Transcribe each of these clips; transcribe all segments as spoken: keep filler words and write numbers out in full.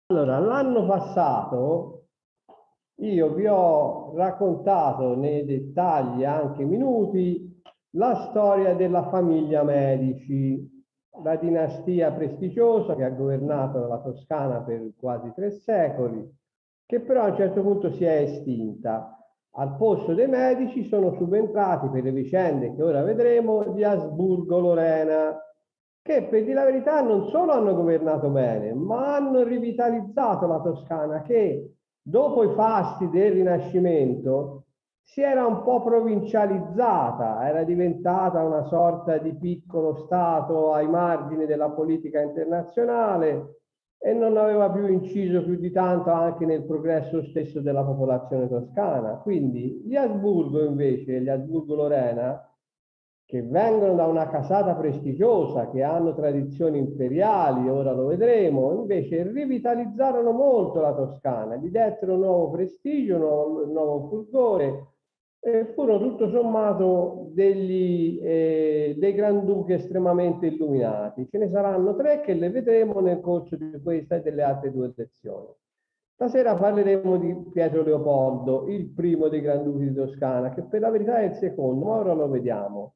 Allora, l'anno passato io vi ho raccontato nei dettagli, anche minuti, la storia della famiglia Medici, la dinastia prestigiosa che ha governato la Toscana per quasi tre secoli, che però a un certo punto si è estinta. Al posto dei Medici sono subentrati, per le vicende che ora vedremo, gli Asburgo-Lorena, che per dire la verità non solo hanno governato bene, ma hanno rivitalizzato la Toscana che dopo i fasti del Rinascimento si era un po' provincializzata, era diventata una sorta di piccolo stato ai margini della politica internazionale e non aveva più inciso più di tanto anche nel progresso stesso della popolazione toscana. Quindi gli Asburgo invece, gli Asburgo-Lorena, che vengono da una casata prestigiosa, che hanno tradizioni imperiali, ora lo vedremo, invece rivitalizzarono molto la Toscana, gli dettero nuovo prestigio, nuovo, nuovo fulgore e furono tutto sommato degli, eh, dei granduchi estremamente illuminati. Ce ne saranno tre che le vedremo nel corso di questa e delle altre due lezioni. Stasera parleremo di Pietro Leopoldo, il primo dei Granduchi di Toscana, che per la verità è il secondo, ma ora lo vediamo.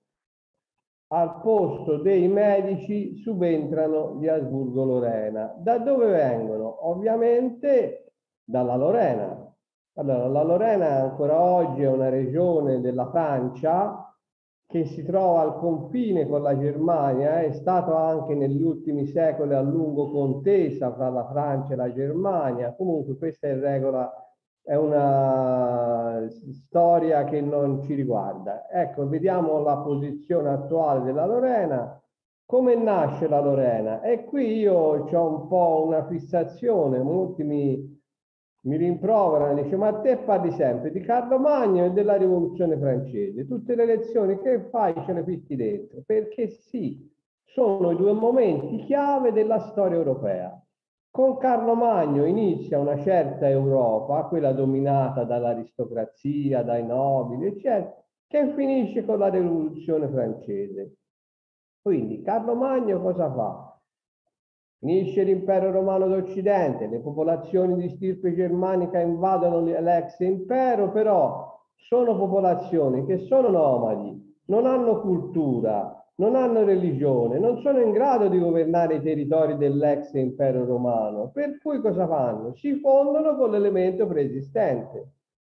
Al posto dei Medici subentrano gli Asburgo-Lorena. Da dove vengono? Ovviamente dalla Lorena. Allora, la Lorena ancora oggi è una regione della Francia che si trova al confine con la Germania, è stato anche negli ultimi secoli a lungo contesa fra la Francia e la Germania. Comunque questa è regola, è una storia che non ci riguarda. Ecco, vediamo la posizione attuale della Lorena. Come nasce la Lorena? E qui io ho un po' una fissazione, molti mi, mi rimproverano, dice, ma te parli sempre di Carlo Magno e della Rivoluzione francese, tutte le lezioni che fai ce le fitti dentro, perché sì, sono i due momenti chiave della storia europea. Con Carlo Magno inizia una certa Europa, quella dominata dall'aristocrazia, dai nobili, eccetera, che finisce con la Rivoluzione francese. Quindi Carlo Magno cosa fa? Finisce l'impero romano d'Occidente, le popolazioni di stirpe germanica invadono l'ex impero, però sono popolazioni che sono nomadi, non hanno cultura, non hanno religione, non sono in grado di governare i territori dell'ex impero romano. Per cui cosa fanno? Si fondono con l'elemento preesistente,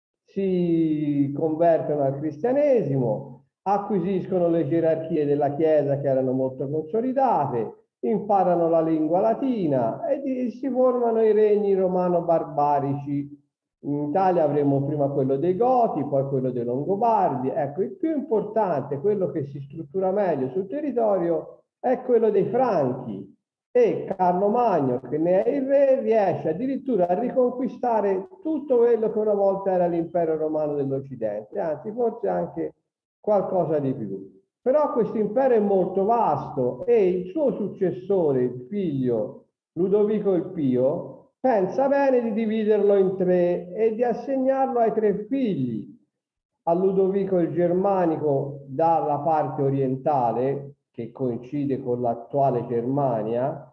si convertono al cristianesimo, acquisiscono le gerarchie della Chiesa che erano molto consolidate, imparano la lingua latina e si formano i regni romano-barbarici. In Italia avremo prima quello dei Goti, poi quello dei Longobardi. Ecco, il più importante, quello che si struttura meglio sul territorio, è quello dei Franchi. E Carlo Magno, che ne è il re, riesce addirittura a riconquistare tutto quello che una volta era l'impero romano dell'Occidente, anzi forse anche qualcosa di più. Però questo impero è molto vasto e il suo successore, il figlio Ludovico il Pio, pensa bene di dividerlo in tre e di assegnarlo ai tre figli. A Ludovico il Germanico dalla parte orientale, che coincide con l'attuale Germania,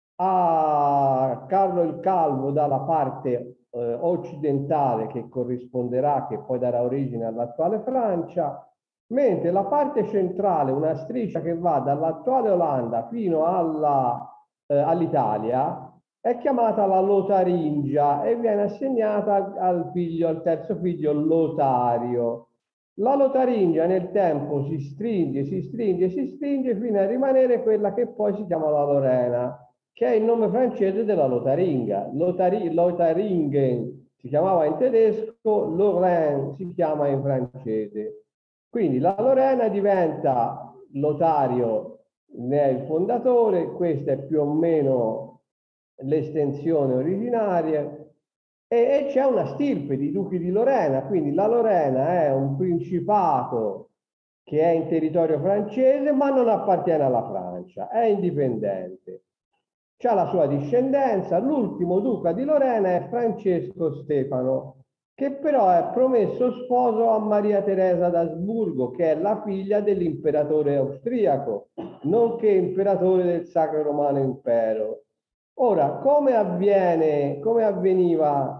a Carlo il Calvo dalla parte eh, occidentale, che corrisponderà, che poi darà origine all'attuale Francia, mentre la parte centrale, una striscia che va dall'attuale Olanda fino alla, eh, all'Italia, è chiamata la Lotaringia e viene assegnata al figlio, al terzo figlio Lotario. La Lotaringia nel tempo si stringe, si stringe, si stringe fino a rimanere quella che poi si chiama la Lorena, che è il nome francese della Lotaringa. Lotari, Lotaringen si chiamava in tedesco, Lorraine si chiama in francese. Quindi la Lorena diventa Lotario, ne è il fondatore, questa è più o meno l'estensione originaria, e, e c'è una stirpe di duchi di Lorena, quindi la Lorena è un principato che è in territorio francese ma non appartiene alla Francia, è indipendente. C'ha la sua discendenza, l'ultimo duca di Lorena è Francesco Stefano, che però è promesso sposo a Maria Teresa d'Asburgo, che è la figlia dell'imperatore austriaco, nonché imperatore del Sacro Romano Impero. Ora, come avviene, come avveniva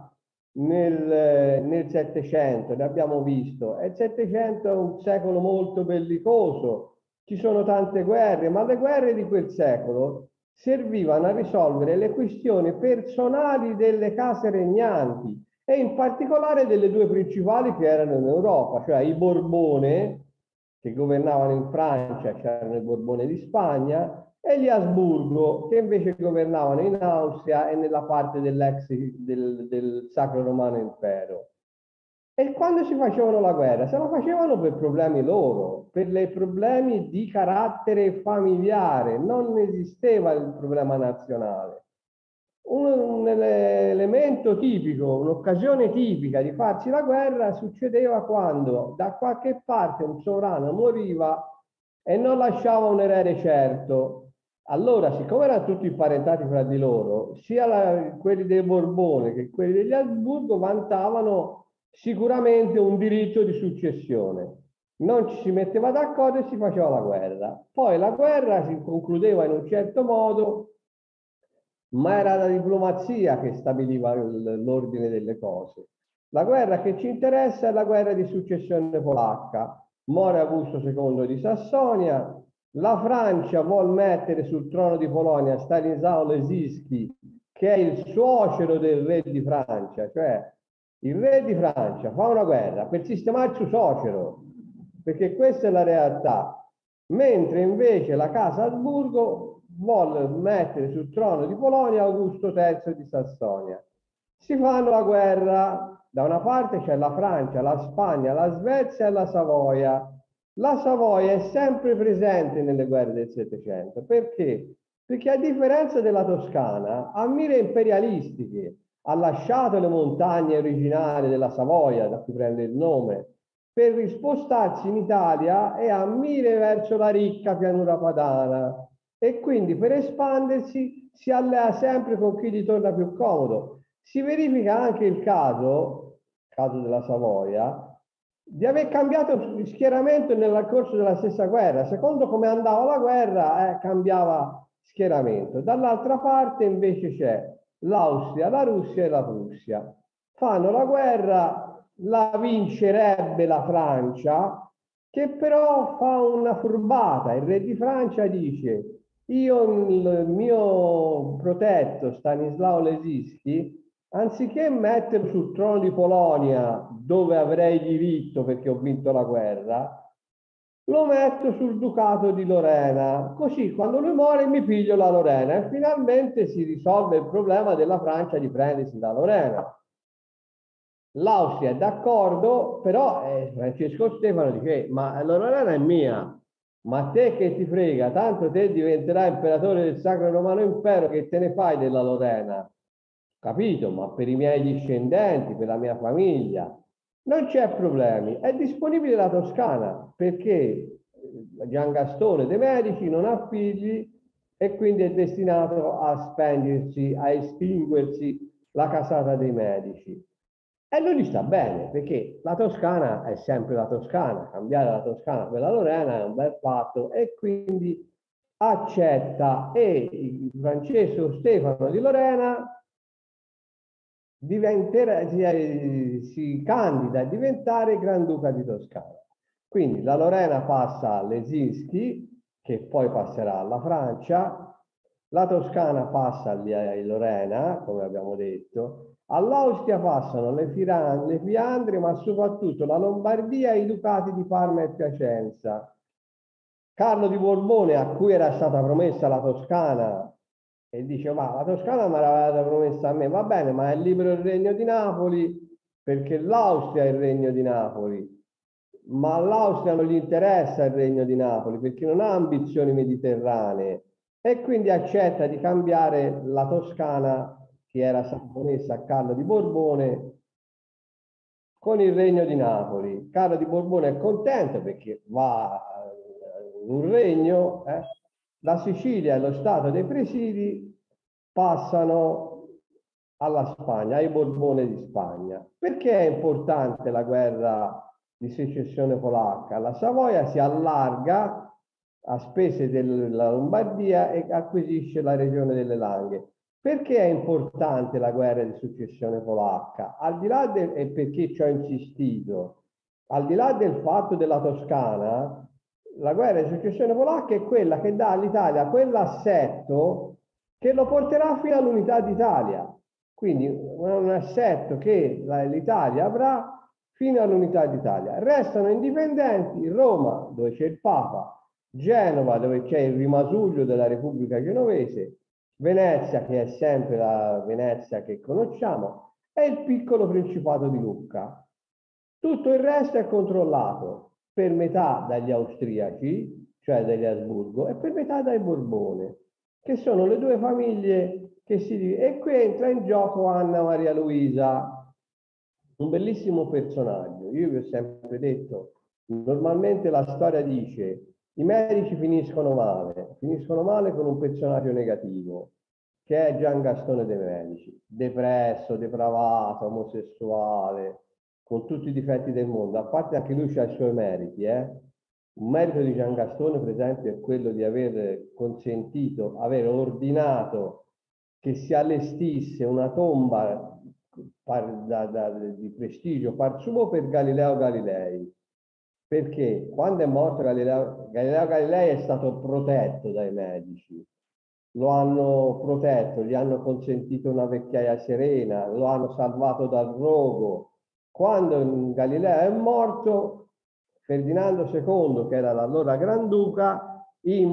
nel, nel Settecento? Ne abbiamo visto. E il Settecento è un secolo molto bellicoso, ci sono tante guerre, ma le guerre di quel secolo servivano a risolvere le questioni personali delle case regnanti e in particolare delle due principali che erano in Europa, cioè i Borbone, che governavano in Francia, c'erano i Borbone di Spagna, e gli Asburgo, che invece governavano in Austria e nella parte dell'ex del, del Sacro Romano Impero. E quando si facevano la guerra, se la facevano per problemi loro, per i problemi di carattere familiare, non esisteva il problema nazionale. Un, un elemento tipico, un'occasione tipica di farsi la guerra succedeva quando da qualche parte un sovrano moriva e non lasciava un erede certo. Allora, siccome erano tutti imparentati fra di loro, sia la, quelli dei Borbone che quelli degli Asburgo vantavano sicuramente un diritto di successione. Non ci si metteva d'accordo e si faceva la guerra. Poi la guerra si concludeva in un certo modo, ma era la diplomazia che stabiliva l'ordine delle cose. La guerra che ci interessa è la guerra di successione polacca. Muore Augusto secondo di Sassonia, la Francia vuol mettere sul trono di Polonia Stanislao Lesiski, che è il suocero del re di Francia, cioè il re di Francia fa una guerra per sistemare il suo suocero, perché questa è la realtà, mentre invece la casa Asburgo vuole mettere sul trono di Polonia Augusto terzo di Sassonia. Si fanno la guerra, da una parte c'è la Francia, la Spagna, la Svezia e la Savoia. La Savoia è sempre presente nelle guerre del Settecento. Perché? Perché a differenza della Toscana, ha mire imperialistiche, ha lasciato le montagne originali della Savoia, da cui prende il nome, per spostarsi in Italia e a mire verso la ricca pianura padana. E quindi per espandersi si allea sempre con chi gli torna più comodo. Si verifica anche il caso, caso della Savoia, di aver cambiato schieramento nel corso della stessa guerra. Secondo come andava la guerra, eh, cambiava schieramento. Dall'altra parte invece c'è l'Austria, la Russia e la Prussia. Fanno la guerra, la vincerebbe la Francia, che però fa una furbata. Il re di Francia dice: io, il mio protetto Stanislao Lesiski, anziché metterlo sul trono di Polonia, dove avrei diritto perché ho vinto la guerra, lo metto sul ducato di Lorena, così quando lui muore mi piglio la Lorena e finalmente si risolve il problema della Francia di prendersi la Lorena. L'Austria è d'accordo, però eh, Francesco Stefano dice: ma la Lorena è mia, ma te che ti frega, tanto te diventerai imperatore del Sacro Romano Impero, che te ne fai della Lorena? Capito? Ma per i miei discendenti, per la mia famiglia, non c'è problemi. È disponibile la Toscana perché Giangastone De Medici non ha figli e quindi è destinato a spendersi, a estinguersi la casata dei Medici. E lui gli sta bene, perché la Toscana è sempre la Toscana, cambiare la Toscana per la Lorena è un bel fatto e quindi accetta, e Francesco Stefano di Lorena diventerà, si, si candida a diventare Granduca di Toscana. Quindi la Lorena passa a Lesinski, che poi passerà alla Francia, la Toscana passa a Lorena, come abbiamo detto, all'Austria passano le, Firan, le Fiandre, ma soprattutto la Lombardia e i ducati di Parma e Piacenza. Carlo di Borbone, a cui era stata promessa la Toscana, e dice: ma la Toscana me l'aveva promessa a me, va bene, ma è libero il regno di Napoli, perché l'Austria è il regno di Napoli, ma all'Austria non gli interessa il regno di Napoli perché non ha ambizioni mediterranee e quindi accetta di cambiare la Toscana, che era stata promessa a Carlo di Borbone, con il regno di Napoli. Carlo di Borbone è contento perché va in un regno, eh? La Sicilia e lo Stato dei Presidi passano alla Spagna, ai Borbone di Spagna. Perché è importante la guerra di secessione polacca? La Savoia si allarga a spese della Lombardia e acquisisce la regione delle Langhe. Perché è importante la guerra di successione polacca? Al di là del, e perché ci ho insistito, al di là del fatto della Toscana, la guerra di successione polacca è quella che dà all'Italia quell'assetto che lo porterà fino all'unità d'Italia. Quindi un assetto che l'Italia avrà fino all'unità d'Italia. Restano indipendenti Roma, dove c'è il Papa, Genova, dove c'è il rimasuglio della Repubblica Genovese, Venezia, che è sempre la Venezia che conosciamo, e il piccolo Principato di Lucca. Tutto il resto è controllato per metà dagli austriaci, cioè dagli Asburgo, e per metà dai Borbone, che sono le due famiglie che si... E qui entra in gioco Anna Maria Luisa, un bellissimo personaggio. Io vi ho sempre detto, normalmente la storia dice i medici finiscono male, finiscono male con un personaggio negativo, che è Gian Gastone De Medici, depresso, depravato, omosessuale, con tutti i difetti del mondo, a parte anche lui ha i suoi meriti. Eh? Un merito di Gian Gastone, per esempio, è quello di aver consentito, aver ordinato che si allestisse una tomba par, da, da, di prestigio par suo per Galileo Galilei. Perché quando è morto Galileo, Galileo Galilei è stato protetto dai medici, lo hanno protetto, gli hanno consentito una vecchiaia serena, lo hanno salvato dal rogo. Quando Galileo è morto, Ferdinando secondo, che era l'allora Granduca,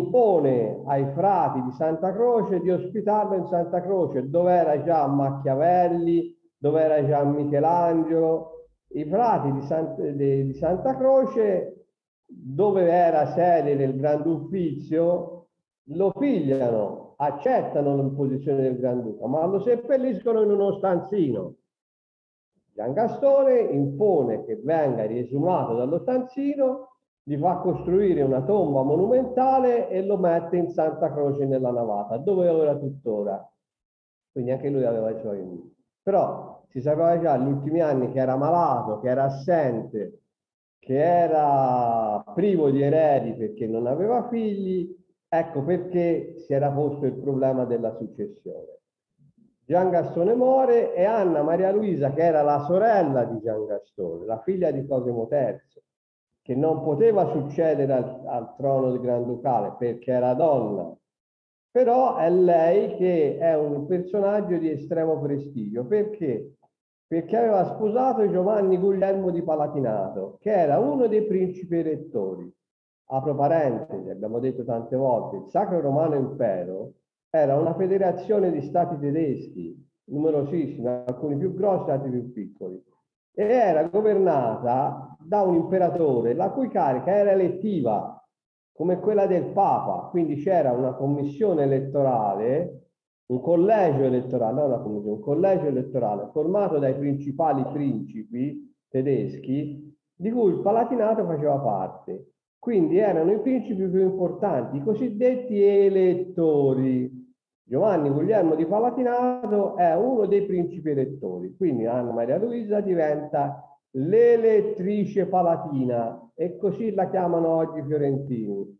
impone ai frati di Santa Croce di ospitarlo in Santa Croce, dove era già Machiavelli, dove era già Michelangelo. I frati di, San, di, di Santa Croce, dove era sede del Grande Uffizio, lo pigliano, accettano l'imposizione del Granduca, ma lo seppelliscono in uno stanzino. Gian Gastone impone che venga riesumato dallo stanzino, gli fa costruire una tomba monumentale e lo mette in Santa Croce nella navata, dove ora tuttora. Quindi anche lui aveva i suoi... Però si sapeva già negli ultimi anni che era malato, che era assente, che era privo di eredi perché non aveva figli. Ecco perché si era posto il problema della successione. Gian Gastone muore e Anna Maria Luisa, che era la sorella di Gian Gastone, la figlia di Cosimo terzo, che non poteva succedere al, al trono del Granducale perché era donna, però è lei che è un personaggio di estremo prestigio. Perché? Perché aveva sposato Giovanni Guglielmo di Palatinato, che era uno dei principi elettori. Apro parentesi, abbiamo detto tante volte, il Sacro Romano Impero era una federazione di stati tedeschi, numerosissimi, alcuni più grossi, altri più piccoli, e era governata da un imperatore la cui carica era elettiva, come quella del Papa. Quindi c'era una commissione elettorale, un collegio elettorale, non una commissione, un collegio elettorale formato dai principali principi tedeschi, di cui il Palatinato faceva parte. Quindi erano i principi più importanti, i cosiddetti elettori. Giovanni Guglielmo di Palatinato è uno dei principi elettori, quindi Anna Maria Luisa diventa l'elettrice palatina e così la chiamano oggi i fiorentini.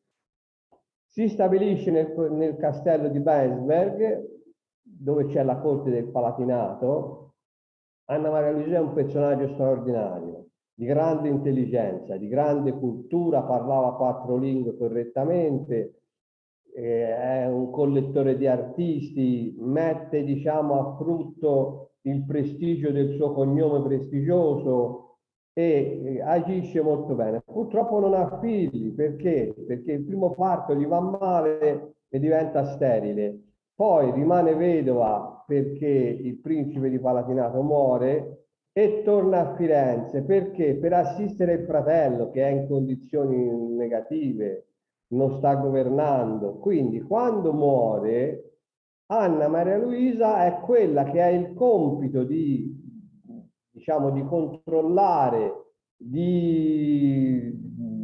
Si stabilisce nel, nel castello di Bensberg, dove c'è la corte del Palatinato. Anna Maria Luisa è un personaggio straordinario, di grande intelligenza, di grande cultura, parlava quattro lingue correttamente, eh, è un collettore di artisti, mette, diciamo, a frutto il prestigio del suo cognome prestigioso e eh, agisce molto bene. Purtroppo non ha figli, perché? Perché il primo parto gli va male e diventa sterile. Poi rimane vedova perché il principe di Palatinato muore e torna a Firenze. Perché? Per assistere il fratello che è in condizioni negative, non sta governando. Quindi quando muore, Anna Maria Luisa è quella che ha il compito di, diciamo, di controllare, di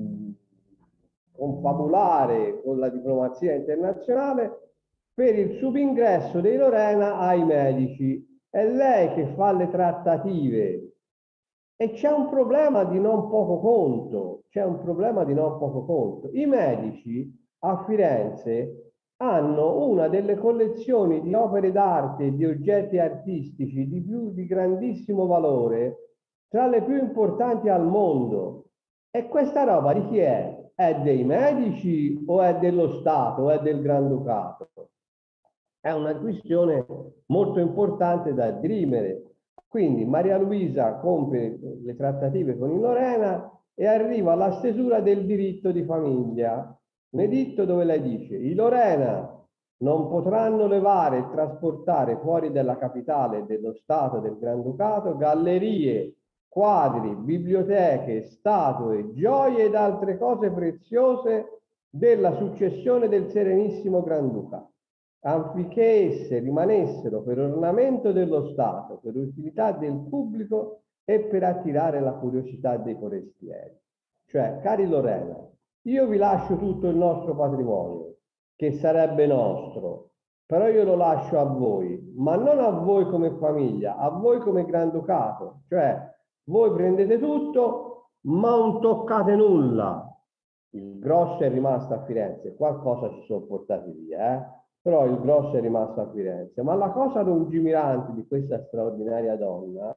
confabulare con la diplomazia internazionale per il subingresso dei Lorena ai medici. È lei che fa le trattative e c'è un problema di non poco conto, c'è un problema di non poco conto. I medici a Firenze hanno una delle collezioni di opere d'arte e di oggetti artistici di, più, di grandissimo valore, tra le più importanti al mondo. E questa roba di chi è? È dei Medici o è dello Stato o è del Granducato? È una questione molto importante da dirimere. Quindi Maria Luisa compie le trattative con il Lorena e arriva alla stesura del diritto di famiglia. Un editto dove lei dice: i Lorena non potranno levare e trasportare fuori dalla capitale dello Stato del Granducato gallerie, quadri, biblioteche, statue, gioie ed altre cose preziose della successione del Serenissimo Granducato, affinché esse rimanessero per ornamento dello Stato, per utilità del pubblico e per attirare la curiosità dei forestieri. Cioè, cari Lorena, io vi lascio tutto il nostro patrimonio, che sarebbe nostro, però io lo lascio a voi, ma non a voi come famiglia, a voi come Granducato. Cioè, voi prendete tutto, ma non toccate nulla. Il grosso è rimasto a Firenze, qualcosa ci sono portati via, eh? Però il grosso è rimasto a Firenze. Ma la cosa lungimirante di questa straordinaria donna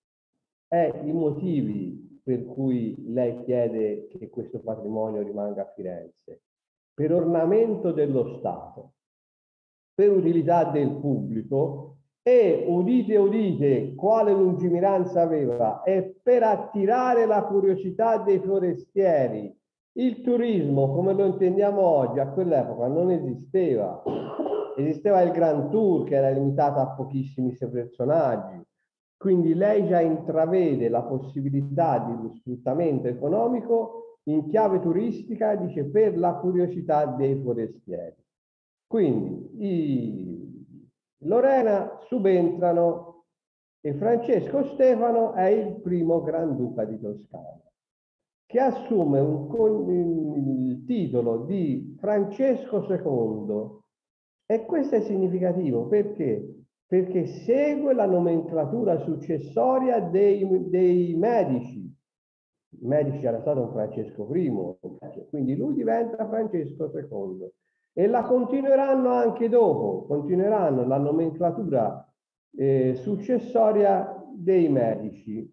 è i motivi per cui lei chiede che questo patrimonio rimanga a Firenze. Per ornamento dello Stato, per utilità del pubblico e, udite udite, quale lungimiranza aveva, è per attirare la curiosità dei forestieri. Il turismo, come lo intendiamo oggi, a quell'epoca non esisteva. Esisteva il Grand Tour, che era limitato a pochissimi personaggi. Quindi lei già intravede la possibilità di uno sfruttamento economico in chiave turistica, dice, per la curiosità dei forestieri. Quindi i Lorena subentrano e Francesco Stefano è il primo Granduca di Toscana, che assume un, il titolo di Francesco secondo. E questo è significativo perché? Perché segue la nomenclatura successoria dei, dei Medici. I Medici era stato un Francesco primo, quindi lui diventa Francesco secondo. E la continueranno anche dopo, continueranno la nomenclatura eh, successoria dei Medici.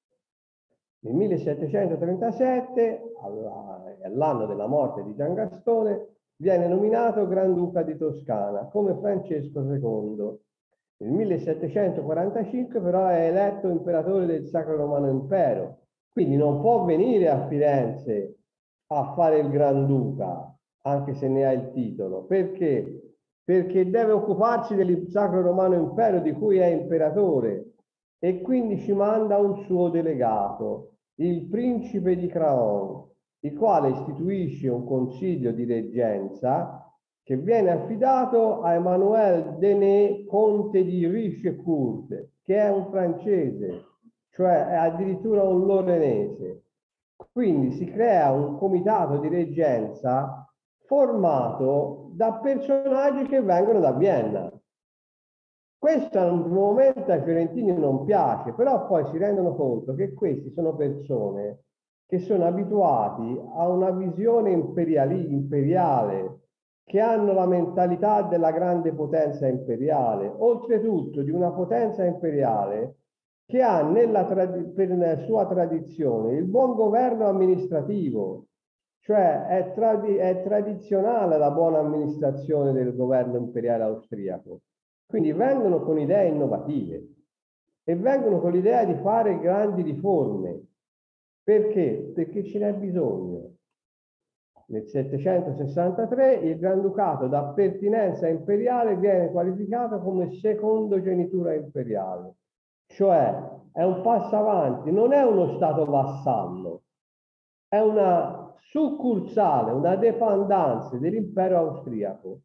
Nel millesettecentotrentasette, all'anno della morte di Gian Gastone, viene nominato Granduca di Toscana come Francesco secondo. Nel millesettecentoquarantacinque però è eletto imperatore del Sacro Romano Impero, quindi non può venire a Firenze a fare il Granduca, anche se ne ha il titolo. Perché? Perché deve occuparsi del Sacro Romano Impero di cui è imperatore e quindi ci manda un suo delegato, il principe di Craon, il quale istituisce un consiglio di reggenza che viene affidato a Emmanuel Denet, conte di Richecourt, che è un francese, cioè è addirittura un lorenese. Quindi si crea un comitato di reggenza formato da personaggi che vengono da Vienna. Questo in un momento ai fiorentini non piace, però poi si rendono conto che questi sono persone che sono abituati a una visione imperiali, imperiale, che hanno la mentalità della grande potenza imperiale, oltretutto di una potenza imperiale che ha nella per sua tradizione il buon governo amministrativo, cioè è, tradi è tradizionale la buona amministrazione del governo imperiale austriaco. Quindi vengono con idee innovative e vengono con l'idea di fare grandi riforme. Perché? Perché ce n'è bisogno. Nel settecentosessantatré il Granducato da pertinenza imperiale viene qualificato come secondogenitura imperiale, cioè è un passo avanti, non è uno stato vassallo, è una succursale, una dépendance dell'impero austriaco.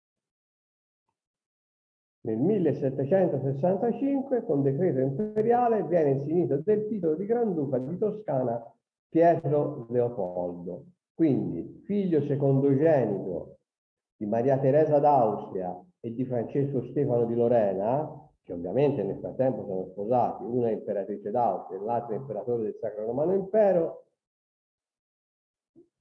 Nel millesettecentosessantacinque, con decreto imperiale, viene insignito del titolo di Granduca di Toscana Pietro Leopoldo. Quindi, figlio secondogenito di Maria Teresa d'Austria e di Francesco Stefano di Lorena, che ovviamente nel frattempo sono sposati, una è imperatrice d'Austria e l'altra è imperatore del Sacro Romano Impero,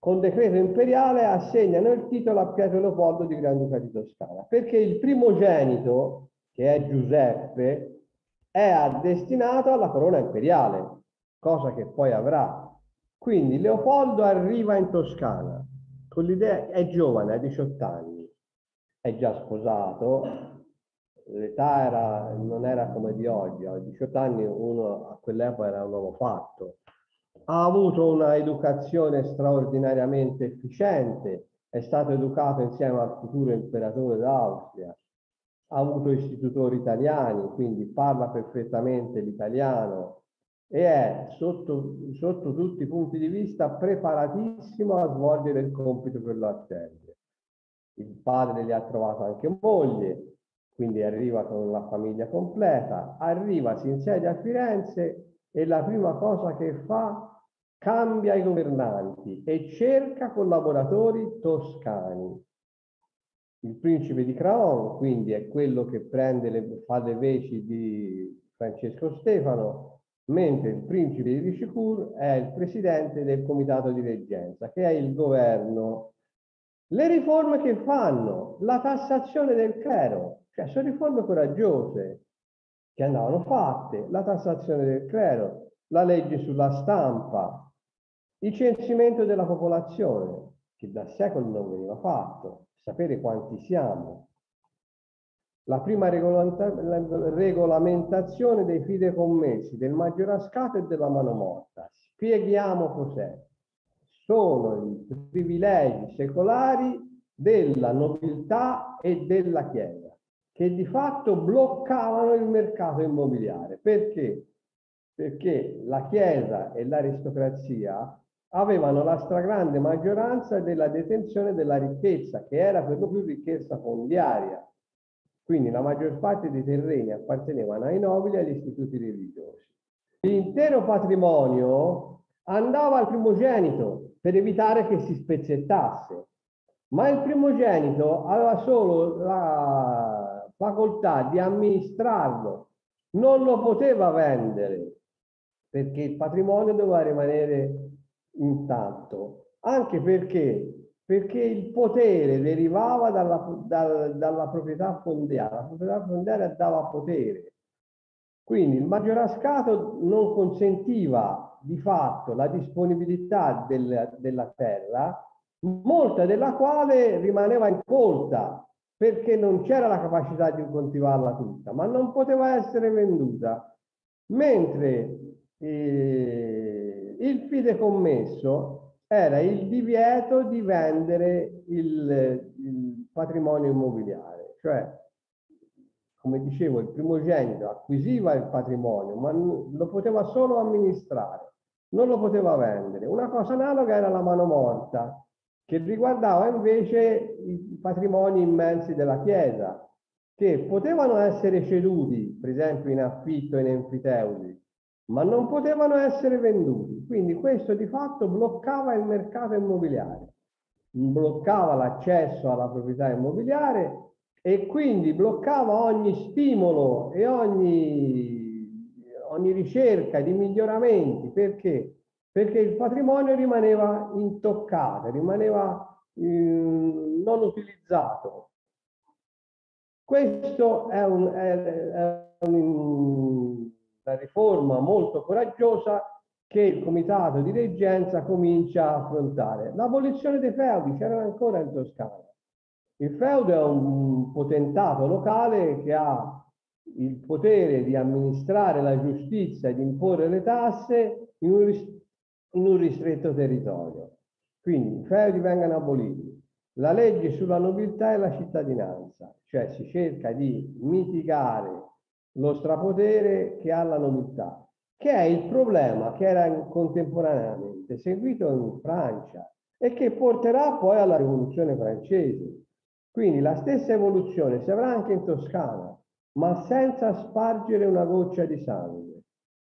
con decreto imperiale assegnano il titolo a Pietro Leopoldo di Granduca di Toscana, perché il primogenito, che è Giuseppe, è destinato alla corona imperiale, cosa che poi avrà. Quindi Leopoldo arriva in Toscana, con l'idea, è giovane, ha diciotto anni, è già sposato, l'età era, non era come di oggi, a diciotto anni uno a quell'epoca era un uomo fatto, ha avuto una educazione straordinariamente efficiente, è stato educato insieme al futuro imperatore d'Austria, ha avuto istitutori italiani, quindi parla perfettamente l'italiano e è sotto, sotto tutti i punti di vista preparatissimo a svolgere il compito per l'attendere. Il padre gli ha trovato anche moglie, quindi arriva con la famiglia completa, arriva, si insedia a Firenze e la prima cosa che fa, cambia i governanti e cerca collaboratori toscani. Il principe di Craon, quindi, è quello che prende le, fa le veci di Francesco Stefano, mentre il principe di Richelieu è il presidente del comitato di reggenza, che è il governo. Le riforme che fanno, la tassazione del clero, cioè sono riforme coraggiose che andavano fatte, la tassazione del clero, la legge sulla stampa, il censimento della popolazione, che da secoli non veniva fatto, sapere quanti siamo, la prima regolamentazione dei fidecommessi, del maggiorascato e della mano morta. Spieghiamo cos'è. Sono i privilegi secolari della nobiltà e della Chiesa, che di fatto bloccavano il mercato immobiliare. Perché? Perché la Chiesa e l'aristocrazia avevano la stragrande maggioranza della detenzione della ricchezza, che era per lo più ricchezza fondiaria. Quindi la maggior parte dei terreni appartenevano ai nobili e agli istituti religiosi. L'intero patrimonio andava al primogenito per evitare che si spezzettasse, ma il primogenito aveva solo la facoltà di amministrarlo, non lo poteva vendere, perché il patrimonio doveva rimanere intatto, anche perché perché il potere derivava dalla, dalla, dalla proprietà fondiaria, la proprietà fondiaria dava potere. Quindi il maggiorascato non consentiva di fatto la disponibilità del, della terra, molta della quale rimaneva incolta, perché non c'era la capacità di coltivarla tutta, ma non poteva essere venduta. Mentre eh, il fideicommesso era il divieto di vendere il, il patrimonio immobiliare, cioè, come dicevo, il primogenito acquisiva il patrimonio, ma lo poteva solo amministrare, non lo poteva vendere. Una cosa analoga era la mano morta, che riguardava invece i patrimoni immensi della Chiesa, che potevano essere ceduti, per esempio in affitto in enfiteudi, ma non potevano essere venduti. Quindi questo di fatto bloccava il mercato immobiliare, bloccava l'accesso alla proprietà immobiliare e quindi bloccava ogni stimolo e ogni, ogni ricerca di miglioramenti. Perché? Perché il patrimonio rimaneva intoccato, rimaneva eh, non utilizzato. Questo è, un, è, è un, una riforma molto coraggiosa che il comitato di reggenza comincia a affrontare. L'abolizione dei feudi c'era ancora in Toscana. Il feudo è un potentato locale che ha il potere di amministrare la giustizia e di imporre le tasse in un, in un ristretto territorio. Quindi i feudi vengono aboliti. La legge sulla nobiltà e la cittadinanza, cioè si cerca di mitigare lo strapotere che ha la nobiltà, che è il problema che era contemporaneamente seguito in Francia e che porterà poi alla rivoluzione francese. Quindi la stessa evoluzione si avrà anche in Toscana, ma senza spargere una goccia di sangue.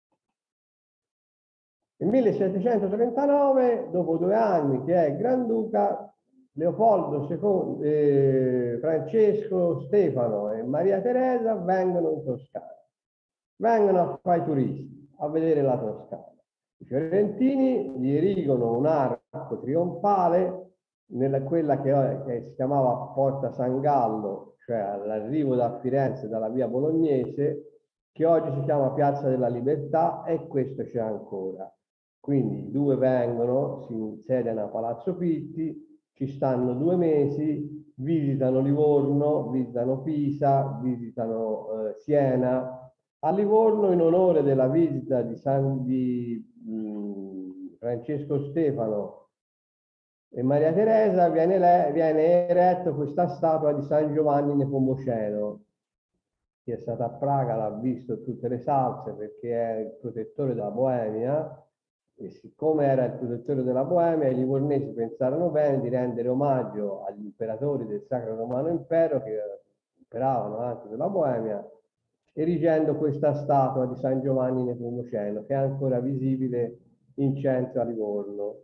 Nel millesettecentotrentanove, dopo due anni che è Granduca, Leopoldo secondo, eh, Francesco, Stefano e Maria Teresa vengono in Toscana. Vengono a fare i turisti, a vedere la Toscana. I fiorentini gli erigono un'arma arco trionfale, nella quella che, che si chiamava Porta San Gallo, cioè all'arrivo da Firenze dalla via Bolognese, che oggi si chiama Piazza della Libertà, e questo c'è ancora. Quindi i due vengono, si insediano a Palazzo Pitti, ci stanno due mesi, visitano Livorno, visitano Pisa, visitano eh, Siena. A Livorno, in onore della visita di, San, di mh, Francesco Stefano e Maria Teresa, viene, viene eretta questa statua di San Giovanni Nepomuceno. Chi è stato a Praga l'ha visto tutte le salse, perché è il protettore della Boemia, e siccome era il protettore della Boemia, i livornesi pensarono bene di rendere omaggio agli imperatori del Sacro Romano Impero, che imperavano anche della Boemia, erigendo questa statua di San Giovanni Nepomuceno, che è ancora visibile in centro a Livorno.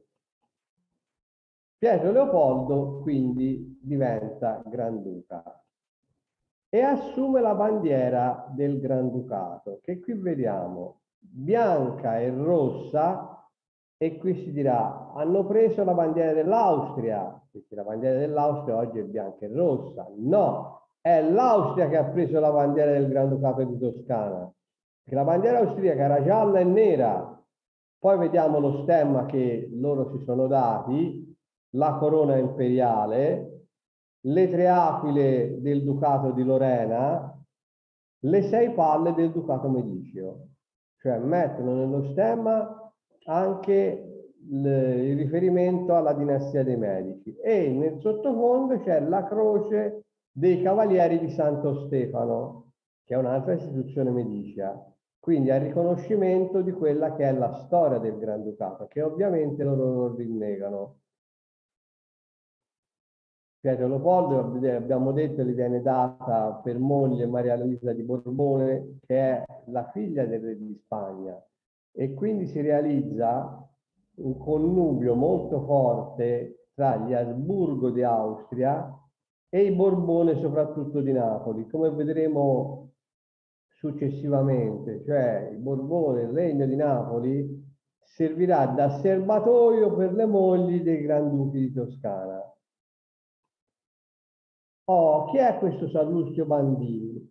Pietro Leopoldo quindi diventa Granduca e assume la bandiera del Granducato, che qui vediamo bianca e rossa, e qui si dirà hanno preso la bandiera dell'Austria, perché la bandiera dell'Austria oggi è bianca e rossa. No, è l'Austria che ha preso la bandiera del Granducato di Toscana, perché la bandiera austriaca era gialla e nera. Poi vediamo lo stemma che loro si sono dati, la corona imperiale, le tre aquile del Ducato di Lorena, le sei palle del Ducato Mediceo, cioè mettono nello stemma anche il, il riferimento alla dinastia dei Medici, e nel sottofondo c'è la croce dei Cavalieri di Santo Stefano, che è un'altra istituzione medicea, quindi al riconoscimento di quella che è la storia del Granducato, che ovviamente loro non rinnegano. Pietro Leopoldo, abbiamo detto, gli viene data per moglie Maria Luisa di Borbone, che è la figlia del re di Spagna, e quindi si realizza un connubio molto forte tra gli Asburgo di Austria e i Borbone, soprattutto di Napoli, come vedremo successivamente. Cioè il Borbone, il regno di Napoli, servirà da serbatoio per le mogli dei Granduchi di Toscana. Oh, chi è questo Sallustio Bandini?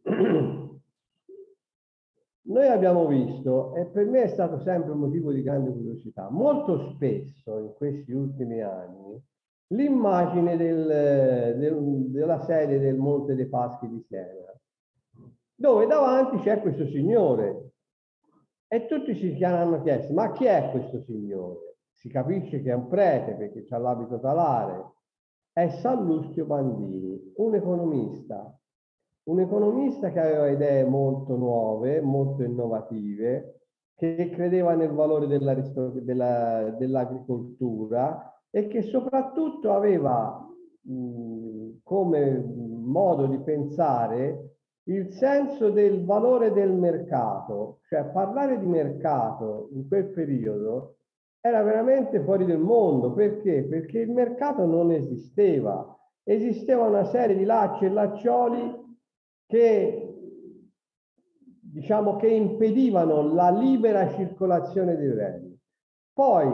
Noi abbiamo visto, e per me è stato sempre un motivo di grande curiosità, molto spesso in questi ultimi anni, l'immagine del, del, della sede del Monte dei Paschi di Siena, dove davanti c'è questo signore, e tutti si hanno chiesto: ma chi è questo signore? Si capisce che è un prete, perché c'ha l'abito talare. È Sallustio Bandini, un economista, un economista che aveva idee molto nuove, molto innovative, che credeva nel valore dell'agricoltura e che soprattutto aveva mh, come modo di pensare il senso del valore del mercato. Cioè parlare di mercato in quel periodo era veramente fuori del mondo. Perché? Perché il mercato non esisteva. Esisteva una serie di lacci e laccioli che, diciamo, che impedivano la libera circolazione dei beni. Poi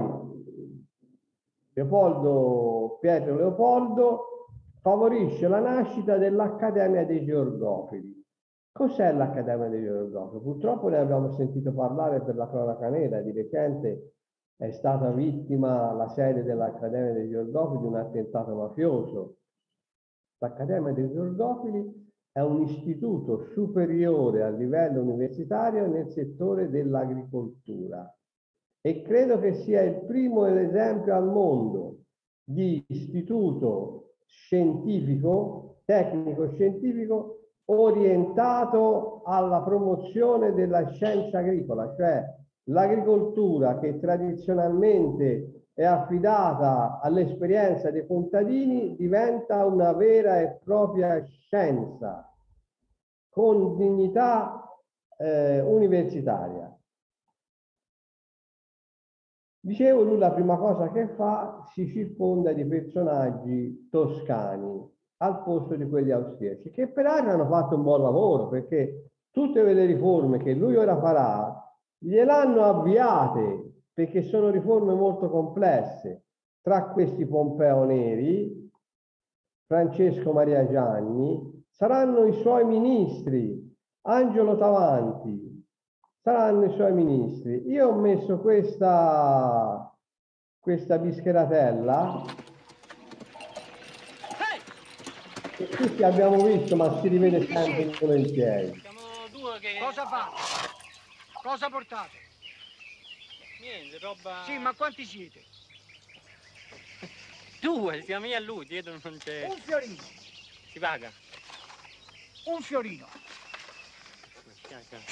Leopoldo, Pietro Leopoldo favorisce la nascita dell'Accademia dei Georgofili. Cos'è l'Accademia dei Georgofili? Purtroppo ne abbiamo sentito parlare per la cronaca nera. Di recente è stata vittima la sede dell'Accademia dei Georgofili di un attentato mafioso. L'Accademia dei Georgofili è un istituto superiore a livello universitario nel settore dell'agricoltura, e credo che sia il primo esempio al mondo di istituto scientifico, tecnico-scientifico, orientato alla promozione della scienza agricola, cioè l'agricoltura, che tradizionalmente è affidata all'esperienza dei contadini, diventa una vera e propria scienza con dignità eh, universitaria. Dicevo, lui la prima cosa che fa, si circonda di personaggi toscani al posto di quelli austriaci, che peraltro hanno fatto un buon lavoro, perché tutte quelle riforme che lui ora farà gliel'hanno avviate, perché sono riforme molto complesse. tra questi Pompeo Neri, Francesco Maria Gianni, saranno i suoi ministri, Angelo Tavanti, saranno i suoi ministri. Io ho messo questa, questa bischeratella, che tutti abbiamo visto, ma si rivede sempre volentieri. Siamo due che... Cosa fate? Cosa portate? Niente, roba... Sì, ma quanti siete? Due, siamo io e lui, dietro non c'è... Un fiorino. Si paga. Un fiorino. Piano, piano.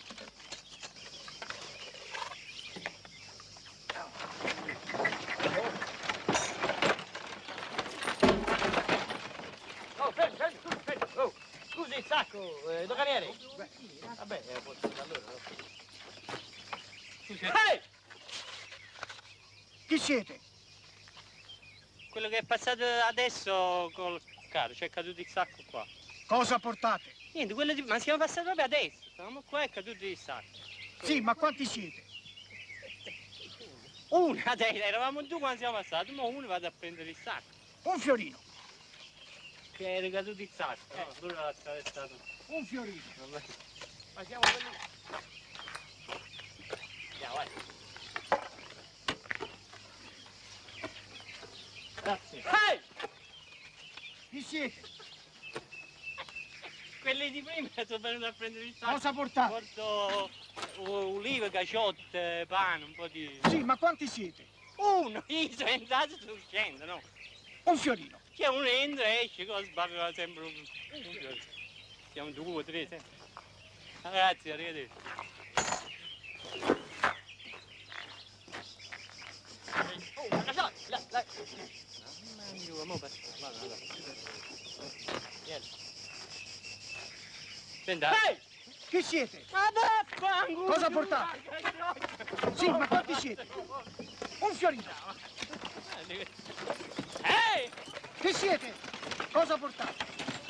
Oh, fermi, fermi, scusi, fermi. Oh, scusi il sacco, eh, doganiere. Vabbè, eh, posso allora. Scusi. Ehi! Chi siete? Quello che è passato adesso col carro, c'è caduto il sacco qua. Cosa portate? Niente, quello di... ma siamo passati proprio adesso. Stavamo qua e è caduto il sacco. Sì, ma quanti siete? Una, dai, eravamo due quando siamo passati, ma uno vado a prendere il sacco. Un fiorino. Che era caduto il sacco. Eh, quello era stato... Un fiorino. Vabbè. Ma siamo quelli... Andiamo, vai. Grazie. Ehi! Chi siete? Quelli di prima sono venuti a prendere il sacco. Cosa portate? Porto uh, ulive, caciotte, pane, un po' di... Sì, ma quanti siete? Uno, io sono entrato e sto uscendo, no? Un fiorino. Che uno entra e esce, cosa sbarra sempre un... un... Siamo due, tre, sempre. Grazie, arrivederci. Oh, una caciotta, là, là. Mamma mia, mo' per... Vado, vado. Niente. Senta. Ehi! Chi siete? Ma vaffanculo! Cosa portate? Sì, ma quanti siete? Un fiorino. Ehi! Chi siete? Cosa portate?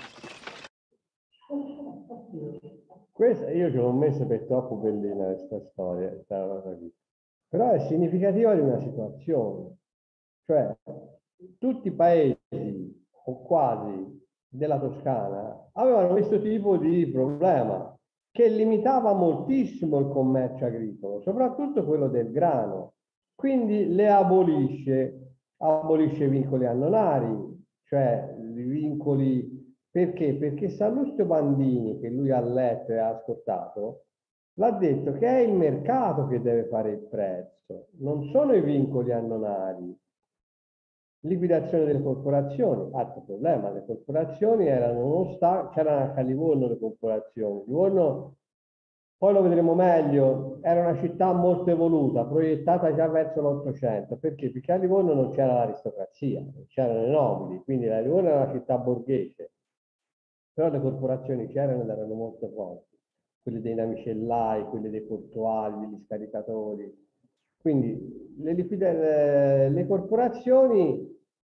Questa io ce l'ho messa per troppo bellina questa storia, questa cosa qui. Però è significativa di una situazione. Cioè, tutti i paesi, o quasi, della Toscana avevano questo tipo di problema che limitava moltissimo il commercio agricolo, soprattutto quello del grano. Quindi le abolisce, abolisce i vincoli annonari, cioè i vincoli... Perché? Perché Sallustio Bandini, che lui ha letto e ha ascoltato, l'ha detto che è il mercato che deve fare il prezzo, non sono i vincoli annonari. Liquidazione delle corporazioni, altro problema, le corporazioni erano uno stato, c'erano anche a Livorno le corporazioni. Livorno, poi lo vedremo meglio, era una città molto evoluta, proiettata già verso l'Ottocento. Perché? Perché a Livorno non c'era l'aristocrazia, non c'erano i nobili, quindi la Livorno era una città borghese. Però le corporazioni c'erano ed erano molto forti, quelle dei namicellai, quelle dei portuali, degli scaricatori. Quindi le, le, le corporazioni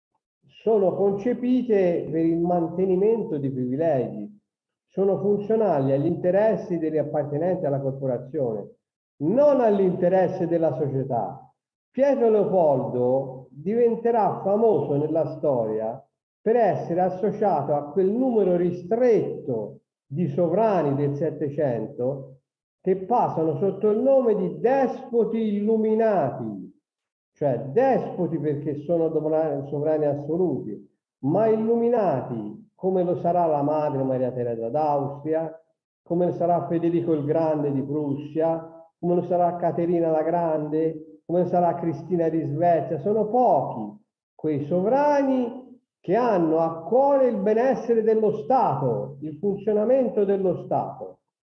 sono concepite per il mantenimento di privilegi, sono funzionali agli interessi degli appartenenti alla corporazione, non all'interesse della società. Pietro Leopoldo diventerà famoso nella storia per essere associato a quel numero ristretto di sovrani del Settecento che passano sotto il nome di despoti illuminati, cioè despoti perché sono sovrani assoluti, ma illuminati come lo sarà la madre Maria Teresa d'Austria, come lo sarà Federico il Grande di Prussia, come lo sarà Caterina la Grande, come lo sarà Cristina di Svezia. Sono pochi quei sovrani che hanno a cuore il benessere dello Stato, il funzionamento dello Stato.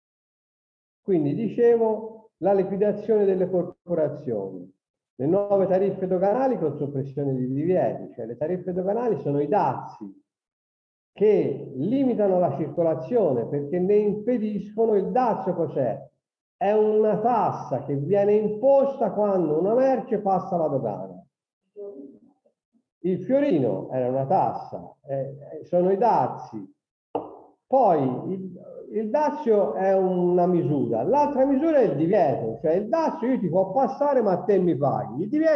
Quindi dicevo, la liquidazione delle corporazioni, le nuove tariffe doganali con soppressione di divieti, cioè le tariffe doganali sono i dazi che limitano la circolazione perché ne impediscono. Il dazio cos'è? È una tassa che viene imposta quando una merce passa la dogana. Il fiorino era una tassa, eh, sono i dazi. Poi il, il dazio è una misura, l'altra misura è il divieto, cioè il dazio io ti può passare ma te mi paghi. Il divieto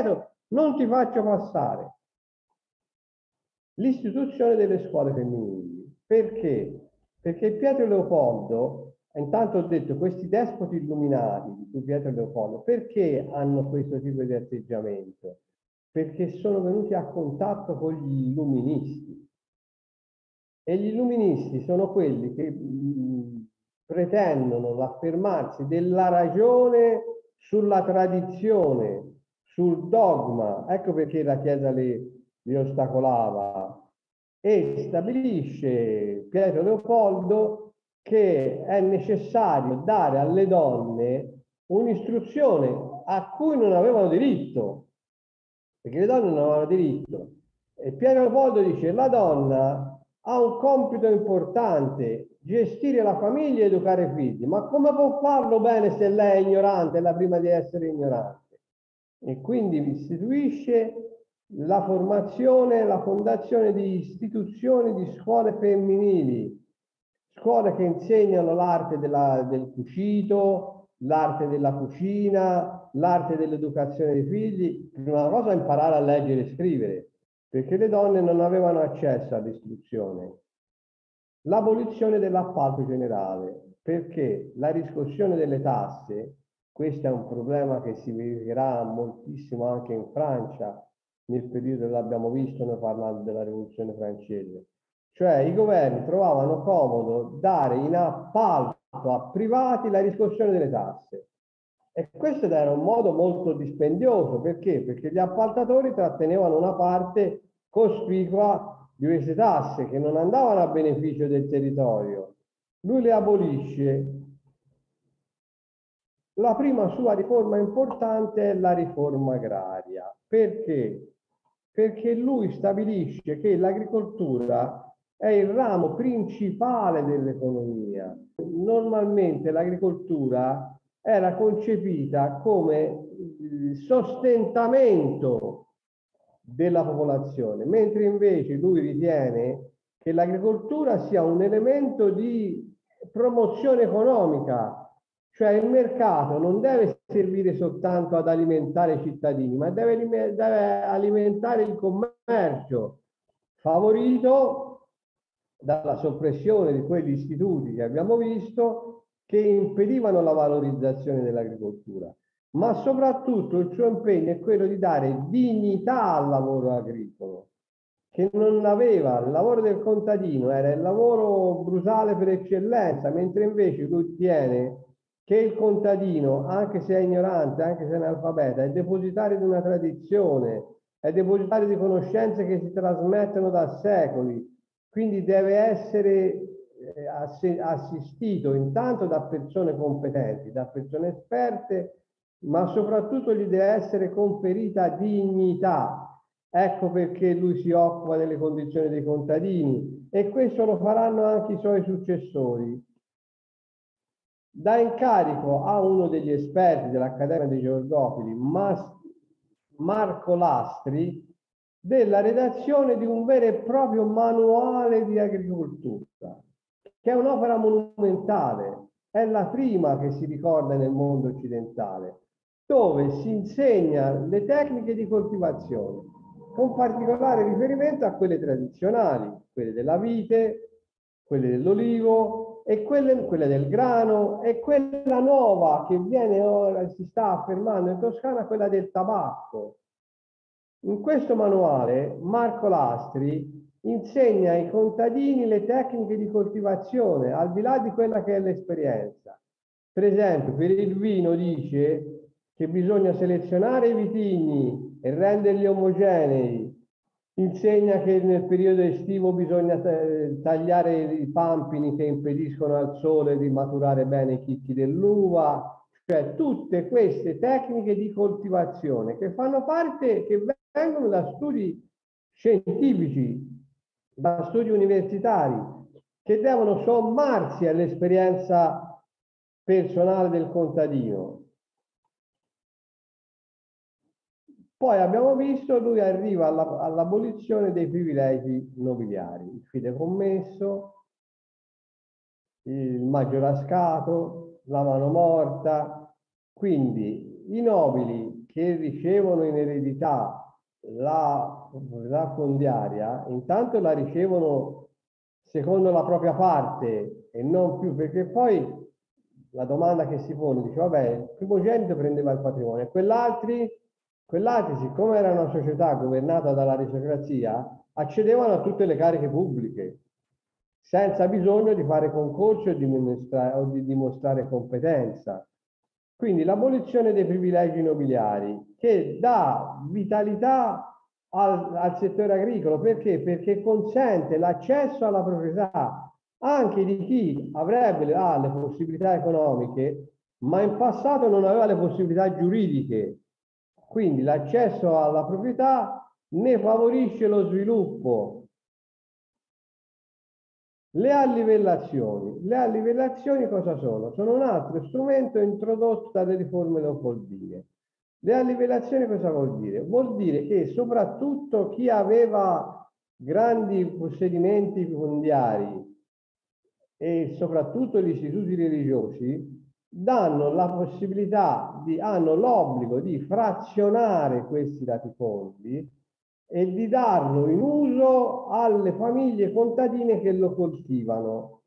Non ti faccio passare l'istituzione delle scuole femminili. Perché? Perché Pietro Leopoldo, intanto ho detto, questi despoti illuminati di cui Pietro Leopoldo, perché hanno questo tipo di atteggiamento? Perché sono venuti a contatto con gli illuministi. E gli illuministi sono quelli che mh, pretendono l'affermarsi della ragione sulla tradizione, sul dogma. Ecco perché la Chiesa li, li ostacolava. E stabilisce Pietro Leopoldo che è necessario dare alle donne un'istruzione a cui non avevano diritto, perché le donne non avevano diritto. E Pietro Leopoldo dice: la donna ha un compito importante, gestire la famiglia e educare i figli, ma come può farlo bene se lei è ignorante, è la prima di essere ignorante? E quindi istituisce la formazione, la fondazione di istituzioni di scuole femminili, scuole che insegnano l'arte del cucito, l'arte della cucina, l'arte dell'educazione dei figli. Prima cosa imparare a leggere e scrivere, perché le donne non avevano accesso all'istruzione. L'abolizione dell'appalto generale, perché la riscossione delle tasse, questo è un problema che si verificherà moltissimo anche in Francia, nel periodo l'abbiamo visto noi parlando della rivoluzione francese. Cioè i governi trovavano comodo dare in appalto a privati la riscossione delle tasse. E questo era un modo molto dispendioso. Perché? Perché gli appaltatori trattenevano una parte cospicua di queste tasse che non andavano a beneficio del territorio. Lui le abolisce. La prima sua riforma importante è la riforma agraria. Perché? Perché lui stabilisce che l'agricoltura è il ramo principale dell'economia. Normalmente l'agricoltura era concepita come il sostentamento della popolazione, mentre invece lui ritiene che l'agricoltura sia un elemento di promozione economica. Cioè il mercato non deve servire soltanto ad alimentare i cittadini, ma deve, deve alimentare il commercio, favorito dalla soppressione di quegli istituti che abbiamo visto che impedivano la valorizzazione dell'agricoltura. Ma soprattutto il suo impegno è quello di dare dignità al lavoro agricolo, che non aveva. Il lavoro del contadino era il lavoro brutale per eccellenza, mentre invece lui tiene che il contadino, anche se è ignorante, anche se è analfabeta, è depositario di una tradizione, è depositario di conoscenze che si trasmettono da secoli, quindi deve essere assistito intanto da persone competenti, da persone esperte, ma soprattutto gli deve essere conferita dignità. Ecco perché lui si occupa delle condizioni dei contadini, e questo lo faranno anche i suoi successori. Dà incarico a uno degli esperti dell'Accademia dei Georgofili, Marco Lastri, della redazione di un vero e proprio manuale di agricoltura, che è un'opera monumentale, è la prima che si ricorda nel mondo occidentale, dove si insegna le tecniche di coltivazione, con particolare riferimento a quelle tradizionali, quelle della vite, quelle dell'olivo e quelle, quelle del grano, e quella nuova che viene ora, si sta affermando in Toscana, quella del tabacco. In questo manuale Marco Lastri insegna ai contadini le tecniche di coltivazione, al di là di quella che è l'esperienza. Per esempio, per il vino dice che bisogna selezionare i vitigni e renderli omogenei. Insegna che nel periodo estivo bisogna tagliare i pampini che impediscono al sole di maturare bene i chicchi dell'uva. Cioè tutte queste tecniche di coltivazione che fanno parte, che vengono da studi scientifici, da studi universitari, che devono sommarsi all'esperienza personale del contadino. Poi abbiamo visto, lui arriva all'abolizione dei privilegi nobiliari, il fideicommesso, il maggiorascato, la mano morta. Quindi i nobili che ricevono in eredità la proprietà fondiaria, intanto la ricevono secondo la propria parte e non più, perché poi la domanda che si pone dice, vabbè, il primogenito prendeva il patrimonio e quell'altri, quell'altri, siccome era una società governata dalla aristocrazia, accedevano a tutte le cariche pubbliche, senza bisogno di fare concorso e di dimostrare, o di dimostrare competenza. Quindi l'abolizione dei privilegi nobiliari, che dà vitalità al, al settore agricolo. Perché? Perché consente l'accesso alla proprietà anche di chi avrebbe ah, le possibilità economiche, ma in passato non aveva le possibilità giuridiche. Quindi l'accesso alla proprietà ne favorisce lo sviluppo. Le allivellazioni. Le allivellazioni cosa sono? Sono un altro strumento introdotto dalle riforme leopoldine. Le allivellazioni cosa vuol dire? Vuol dire che soprattutto chi aveva grandi possedimenti fondiari e soprattutto gli istituti religiosi danno la possibilità di, hanno l'obbligo di frazionare questi latifondi e di darlo in uso alle famiglie contadine che lo coltivano.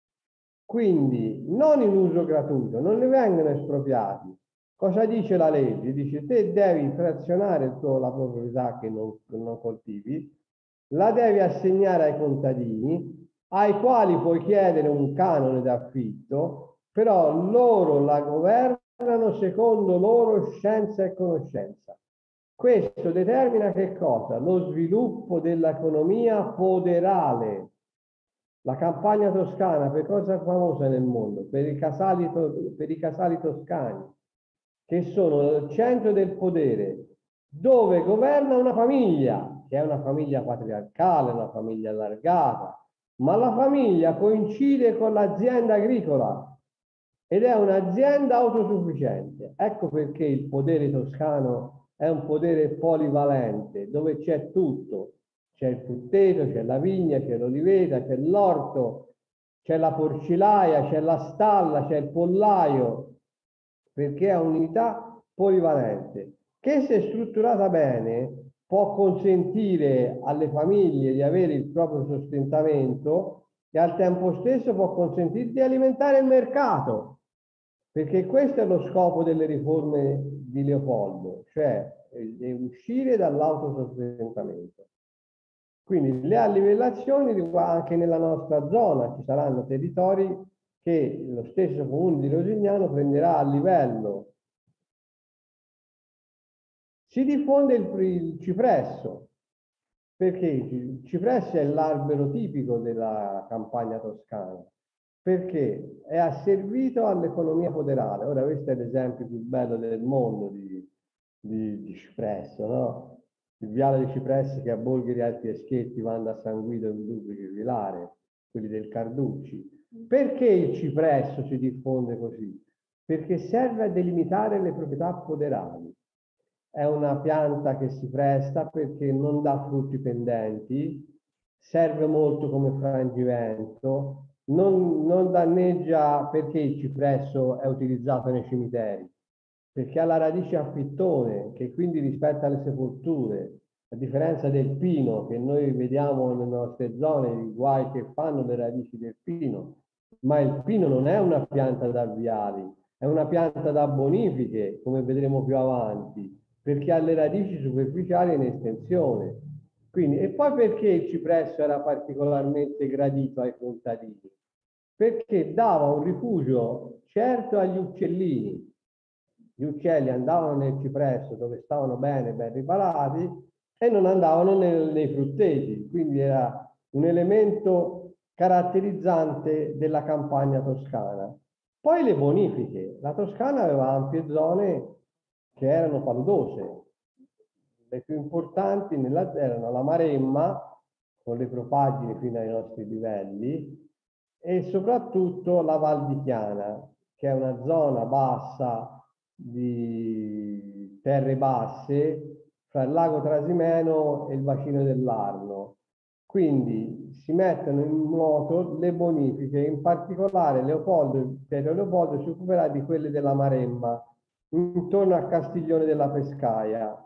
Quindi non in uso gratuito, non ne vengono espropriati. Cosa dice la legge? Dice te devi frazionare il tuo, la proprietà che non, non coltivi, la devi assegnare ai contadini, ai quali puoi chiedere un canone d'affitto, però loro la governano secondo loro scienza e conoscenza. Questo determina che cosa? Lo sviluppo dell'economia poderale. La campagna toscana per cosa è famosa nel mondo? Per i casali, per i casali toscani, che sono il centro del potere, dove governa una famiglia, che è una famiglia patriarcale, una famiglia allargata, ma la famiglia coincide con l'azienda agricola ed è un'azienda autosufficiente. Ecco perché il potere toscano è un potere polivalente, dove c'è tutto. C'è il frutteto, c'è la vigna, c'è l'oliveta, c'è l'orto, c'è la porcilaia, c'è la stalla, c'è il pollaio, perché è un'unità polivalente che, se strutturata bene, può consentire alle famiglie di avere il proprio sostentamento e al tempo stesso può consentire di alimentare il mercato, perché questo è lo scopo delle riforme di Leopoldo, cioè uscire dall'autosostentamento. Quindi le allivellazioni anche nella nostra zona, ci saranno territori che lo stesso comune di Rosignano prenderà a livello. Si diffonde il, il cipresso, perché il cipresso è l'albero tipico della campagna toscana, perché è asservito all'economia poderale. Ora questo è l'esempio più bello del mondo di, di, di cipresso, no? Il viale di cipressi che a Bolgheri e altri Eschetti vanno a San Guido in Duplice Vilare, quelli del Carducci. Perché il cipresso si diffonde così? Perché serve a delimitare le proprietà poderali. È una pianta che si presta perché non dà frutti pendenti, serve molto come frangivento, non, non danneggia. Perché il cipresso è utilizzato nei cimiteri? Perché ha la radice a fittone, che quindi rispetta le sepolture, a differenza del pino che noi vediamo nelle nostre zone, i guai che fanno le radici del pino. Ma il pino non è una pianta da viali, è una pianta da bonifiche, come vedremo più avanti, perché ha le radici superficiali in estensione. Quindi, e poi perché il cipresso era particolarmente gradito ai contadini? Perché dava un rifugio certo agli uccellini. Gli uccelli andavano nel cipresso dove stavano bene, ben riparati, e non andavano nel, nei frutteti. Quindi era un elemento caratterizzante della campagna toscana. Poi le bonifiche. La Toscana aveva ampie zone che erano paludose. Le più importanti nella, erano la Maremma, con le propaggini fino ai nostri livelli, e soprattutto la Val di Chiana, che è una zona bassa di terre basse fra il lago Trasimeno e il bacino dell'Arno. Quindi si mettono in moto le bonifiche, in particolare Leopoldo, Pietro Leopoldo si occuperà di quelle della Maremma. intorno a Castiglione della Pescaia.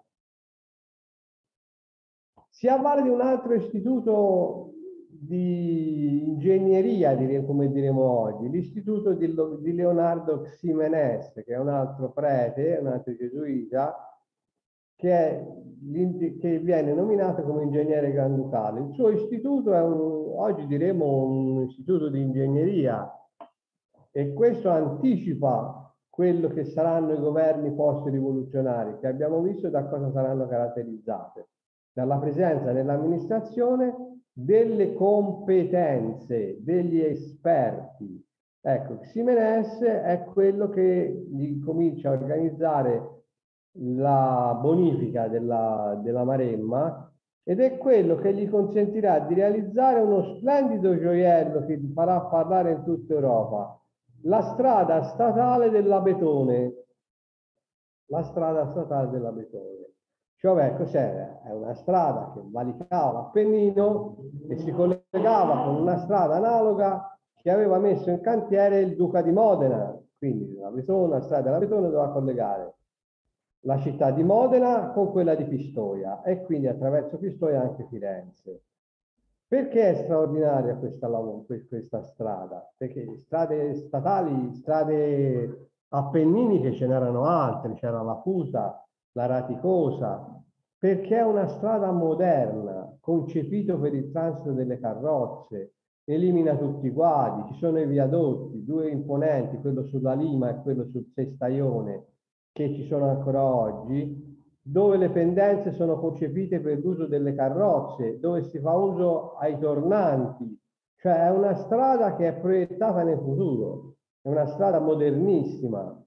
Si avvale di un altro istituto di ingegneria, come diremo oggi, l'istituto di, di Leonardo Ximenes, che è un altro prete, un altro gesuita, che, è, che viene nominato come ingegnere granducale. Il suo istituto è un, oggi diremo un istituto di ingegneria, e questo anticipa quello che saranno i governi post-rivoluzionari, che abbiamo visto da cosa saranno caratterizzate. Dalla presenza nell'amministrazione delle competenze, degli esperti. Ecco, Ximenes è quello che gli comincia a organizzare la bonifica della, della Maremma, ed è quello che gli consentirà di realizzare uno splendido gioiello che farà parlare in tutta Europa, la strada statale dell'Abetone. La strada statale dell'Abetone. Cioè, cos'era? È una strada che valicava l'Appennino e si collegava con una strada analoga che aveva messo in cantiere il Duca di Modena. Quindi l'Abetone, la strada dell'Abetone doveva collegare la città di Modena con quella di Pistoia, e quindi attraverso Pistoia anche Firenze. Perché è straordinaria questa, questa strada? Perché strade statali, strade appenniniche ce n'erano altre, c'era la Fusa, la Raticosa, perché è una strada moderna, concepita per il transito delle carrozze, elimina tutti i guadi, ci sono i viadotti, due imponenti, quello sulla Lima e quello sul Sestaione, che ci sono ancora oggi, dove le pendenze sono concepite per l'uso delle carrozze, dove si fa uso ai tornanti, cioè è una strada che è proiettata nel futuro, è una strada modernissima.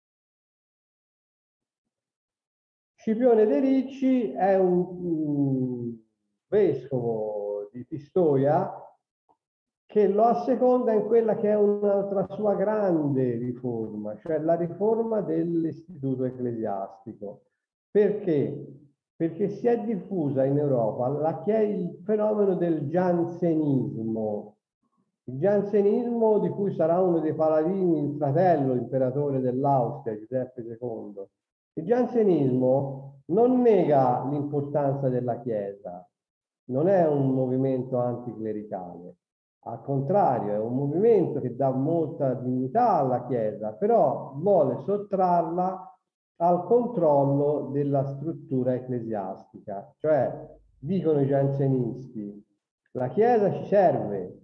Scipione De Ricci è un, un vescovo di Pistoia che lo asseconda in quella che è un'altra sua grande riforma, cioè la riforma dell'istituto ecclesiastico. Perché? Perché si è diffusa in Europa la, che è il fenomeno del giansenismo. Il giansenismo, di cui sarà uno dei paladini il fratello, l'imperatore dell'Austria, Giuseppe secondo. Il giansenismo non nega l'importanza della Chiesa, non è un movimento anticlericale. Al contrario, è un movimento che dà molta dignità alla Chiesa, però vuole sottrarla al controllo della struttura ecclesiastica. Cioè, dicono i giansenisti, la Chiesa ci serve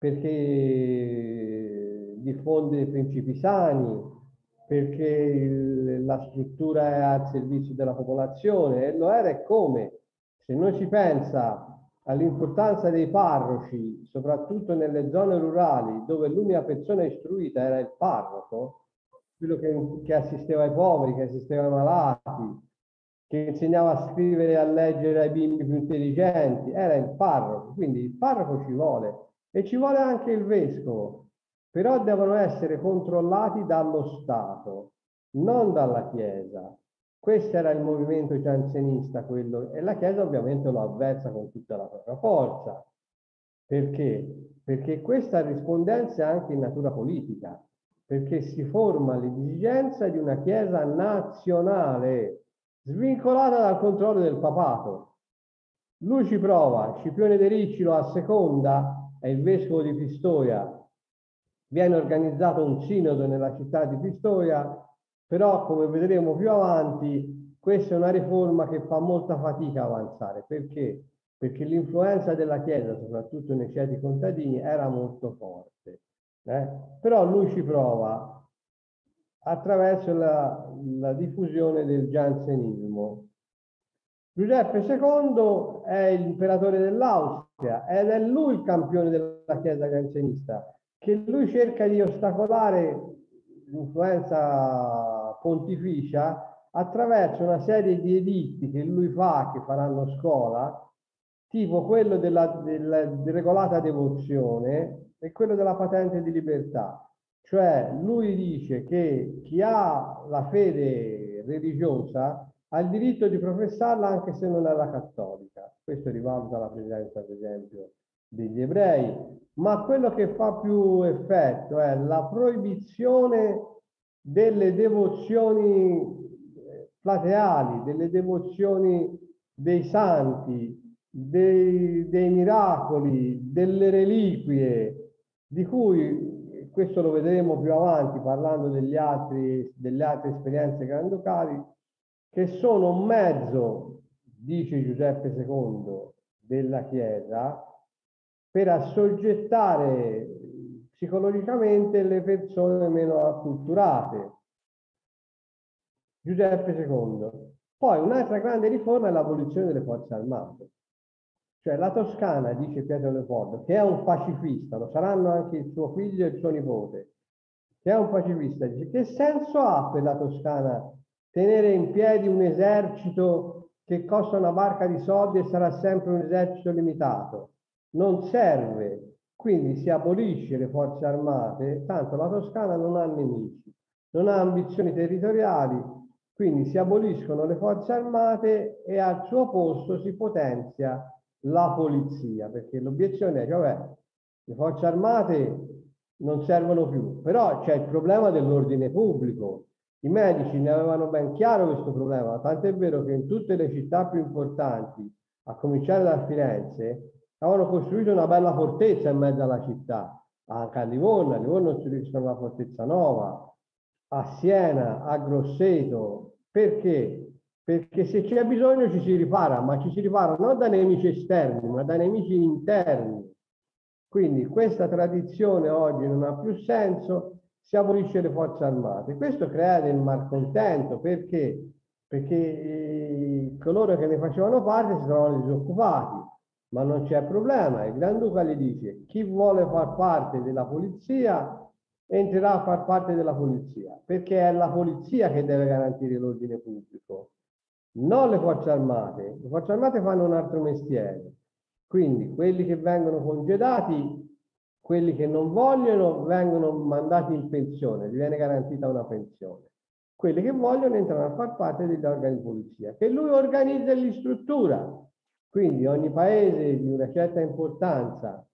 perché diffonde i principi sani, perché il, la struttura è al servizio della popolazione, e lo era e come. Se non si pensa all'importanza dei parroci, soprattutto nelle zone rurali, dove l'unica persona istruita era il parroco, quello che, che assisteva i poveri, che assisteva i malati, che insegnava a scrivere e a leggere ai bimbi più intelligenti, era il parroco. Quindi il parroco ci vuole, e ci vuole anche il vescovo, però devono essere controllati dallo Stato, non dalla Chiesa. Questo era il movimento giansenista, quello, e la Chiesa ovviamente lo avversa con tutta la propria forza. Perché? Perché questa rispondenza è anche in natura politica, perché si forma l'esigenza di una Chiesa nazionale, svincolata dal controllo del papato. Lui ci prova, Scipione De Ricci lo asseconda, è il vescovo di Pistoia, viene organizzato un sinodo nella città di Pistoia, però come vedremo più avanti questa è una riforma che fa molta fatica a avanzare. Perché? Perché l'influenza della Chiesa, soprattutto nei ceti contadini, era molto forte. Eh? Però lui ci prova attraverso la, la diffusione del giansenismo. Giuseppe secondo è l'imperatore dell'Austria ed è lui il campione della Chiesa giansenista, che lui cerca di ostacolare l'influenza pontificia attraverso una serie di editti che lui fa, che faranno scuola, tipo quello della, della regolata devozione e quello della patente di libertà. Cioè lui dice che chi ha la fede religiosa ha il diritto di professarla anche se non è la cattolica. Questo rivalta la presenza, per esempio, degli ebrei. Ma quello che fa più effetto è la proibizione delle devozioni plateali, delle devozioni dei santi, dei, dei miracoli, delle reliquie, di cui, questo lo vedremo più avanti parlando degli altri, delle altre esperienze granducali, che sono un mezzo, dice Giuseppe secondo, della Chiesa per assoggettare psicologicamente le persone meno acculturate. Giuseppe secondo. Poi un'altra grande riforma è l'abolizione delle forze armate. Cioè la Toscana, dice Pietro Leopoldo, che è un pacifista, lo saranno anche il suo figlio e il suo nipote, che è un pacifista, dice che senso ha per la Toscana tenere in piedi un esercito che costa una barca di soldi e sarà sempre un esercito limitato? Non serve, quindi si abolisce le forze armate, tanto la Toscana non ha nemici, non ha ambizioni territoriali, quindi si aboliscono le forze armate e al suo posto si potenzia la polizia, perché l'obiezione è che vabbè, le forze armate non servono più, però c'è il problema dell'ordine pubblico. I medici ne avevano ben chiaro questo problema, tant'è vero che in tutte le città più importanti, a cominciare da Firenze, avevano costruito una bella fortezza in mezzo alla città, anche a Livorno, a Livorno costruiscono una fortezza nuova, a Siena, a Grosseto. Perché? Perché se c'è bisogno ci si ripara, ma ci si ripara non da nemici esterni, ma da nemici interni. Quindi questa tradizione oggi non ha più senso, si abolisce le forze armate. Questo crea del malcontento, perché? Perché eh, coloro che ne facevano parte si trovano disoccupati, ma non c'è problema. Il Granduca gli dice: chi vuole far parte della polizia entrerà a far parte della polizia, perché è la polizia che deve garantire l'ordine pubblico, non le forze armate. Le forze armate fanno un altro mestiere. Quindi quelli che vengono congedati, quelli che non vogliono, vengono mandati in pensione, gli viene garantita una pensione. Quelli che vogliono entrano a far parte degli organi di polizia, che lui organizza e li struttura. Quindi ogni paese di una certa importanza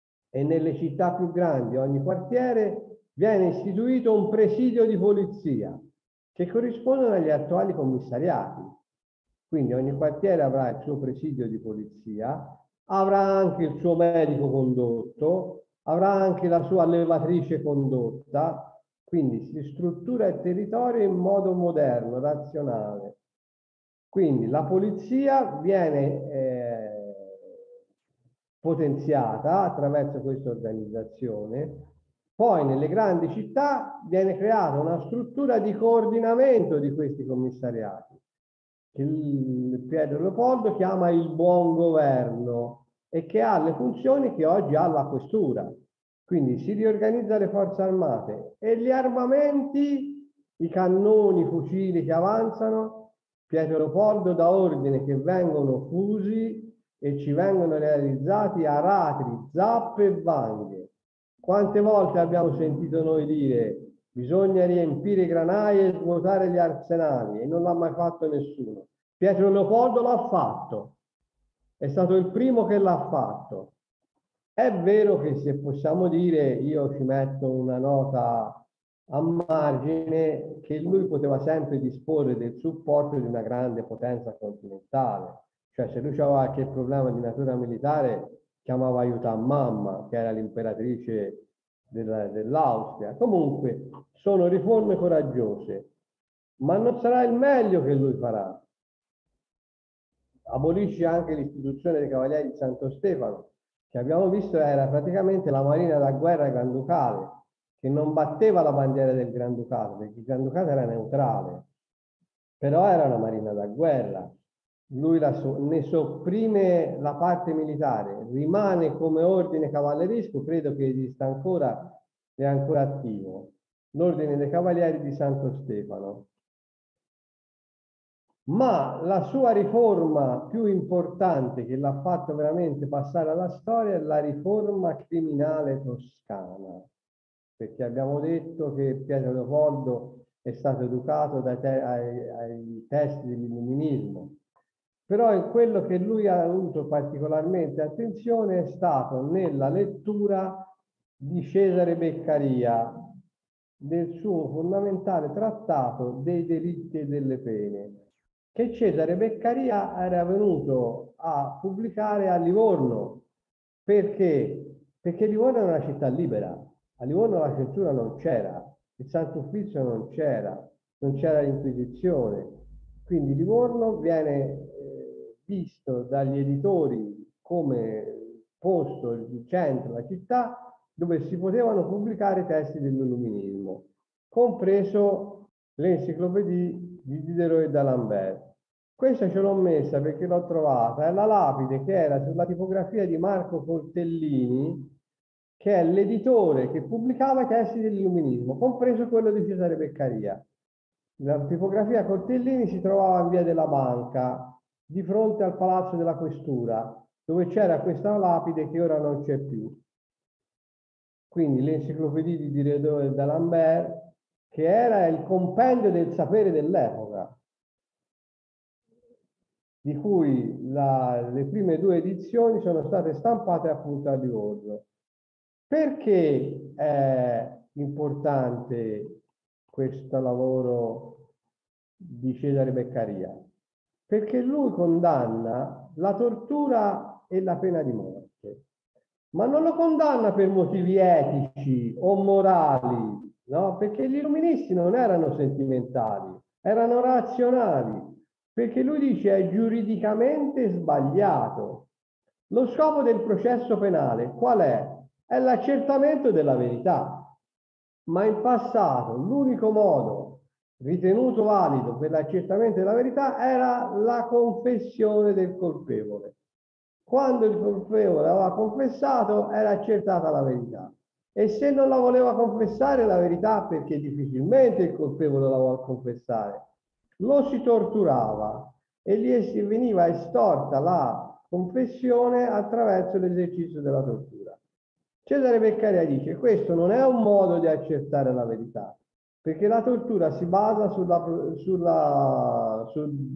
e nelle città più grandi, ogni quartiere, viene istituito un presidio di polizia che corrispondono agli attuali commissariati. Quindi ogni quartiere avrà il suo presidio di polizia, avrà anche il suo medico condotto, avrà anche la sua allevatrice condotta, quindi si struttura il territorio in modo moderno, razionale. Quindi la polizia viene eh, potenziata attraverso questa organizzazione. Poi nelle grandi città viene creata una struttura di coordinamento di questi commissariati, che il Pietro Leopoldo chiama il buon governo e che ha le funzioni che oggi ha la questura. Quindi si riorganizza le forze armate e gli armamenti, i cannoni, i fucili che avanzano, Pietro Leopoldo dà ordine che vengono fusi e ci vengono realizzati aratri, zappe e vanghe. Quante volte abbiamo sentito noi dire bisogna riempire i granai e svuotare gli arsenali, e non l'ha mai fatto nessuno. Pietro Leopoldo l'ha fatto, è stato il primo che l'ha fatto. È vero che, se possiamo dire, io ci metto una nota a margine, che lui poteva sempre disporre del supporto di una grande potenza continentale. Cioè, se lui aveva qualche problema di natura militare, chiamava aiuto a mamma, che era l'imperatrice dell'Austria. Comunque, sono riforme coraggiose, ma non sarà il meglio che lui farà. Abolisce anche l'istituzione dei Cavalieri di Santo Stefano, che abbiamo visto era praticamente la marina da guerra granducale, che non batteva la bandiera del Granducato, perché il Granducato era neutrale, però era una marina da guerra. Lui la so, ne sopprime la parte militare, rimane come ordine cavalleresco, credo che esista ancora, è ancora attivo, l'ordine dei Cavalieri di Santo Stefano. Ma la sua riforma più importante, che l'ha fatto veramente passare alla storia, è la riforma criminale toscana, perché abbiamo detto che Pietro Leopoldo è stato educato dai te ai, ai testi dell'illuminismo, però in quello che lui ha avuto particolarmente attenzione è stato nella lettura di Cesare Beccaria, del suo fondamentale trattato dei delitti e delle pene, che Cesare Beccaria era venuto a pubblicare a Livorno. Perché? Perché Livorno è una città libera. A Livorno la censura non c'era, il Santo Uffizio non c'era, non c'era l'Inquisizione. Quindi Livorno viene eh, visto dagli editori come posto, il centro, la città, dove si potevano pubblicare testi dell'illuminismo, compreso l'enciclopedia di Diderot e d'Alembert. Questa ce l'ho messa perché l'ho trovata, è la lapide che era sulla tipografia di Marco Coltellini, che è l'editore che pubblicava i testi dell'illuminismo, compreso quello di Cesare Beccaria. La tipografia Coltellini si trovava in via della Banca, di fronte al Palazzo della Questura, dove c'era questa lapide che ora non c'è più. Quindi l'enciclopedia di Diderot e d'Alembert, che era il compendio del sapere dell'epoca, di cui la, le prime due edizioni sono state stampate appunto a Livorno. Perché è importante questo lavoro di Cesare Beccaria? Perché lui condanna la tortura e la pena di morte, ma non lo condanna per motivi etici o morali, no? Perché gli illuministi non erano sentimentali, erano razionali, perché lui dice è giuridicamente sbagliato. Lo scopo del processo penale qual è? È l'accertamento della verità, ma in passato l'unico modo ritenuto valido per l'accertamento della verità era la confessione del colpevole. Quando il colpevole aveva confessato era accertata la verità, e se non la voleva confessare la verità, perché difficilmente il colpevole la voleva confessare, lo si torturava e gli veniva estorta la confessione attraverso l'esercizio della tortura. Cesare Beccaria dice: questo non è un modo di accertare la verità, perché la tortura si basa sulla, sulla,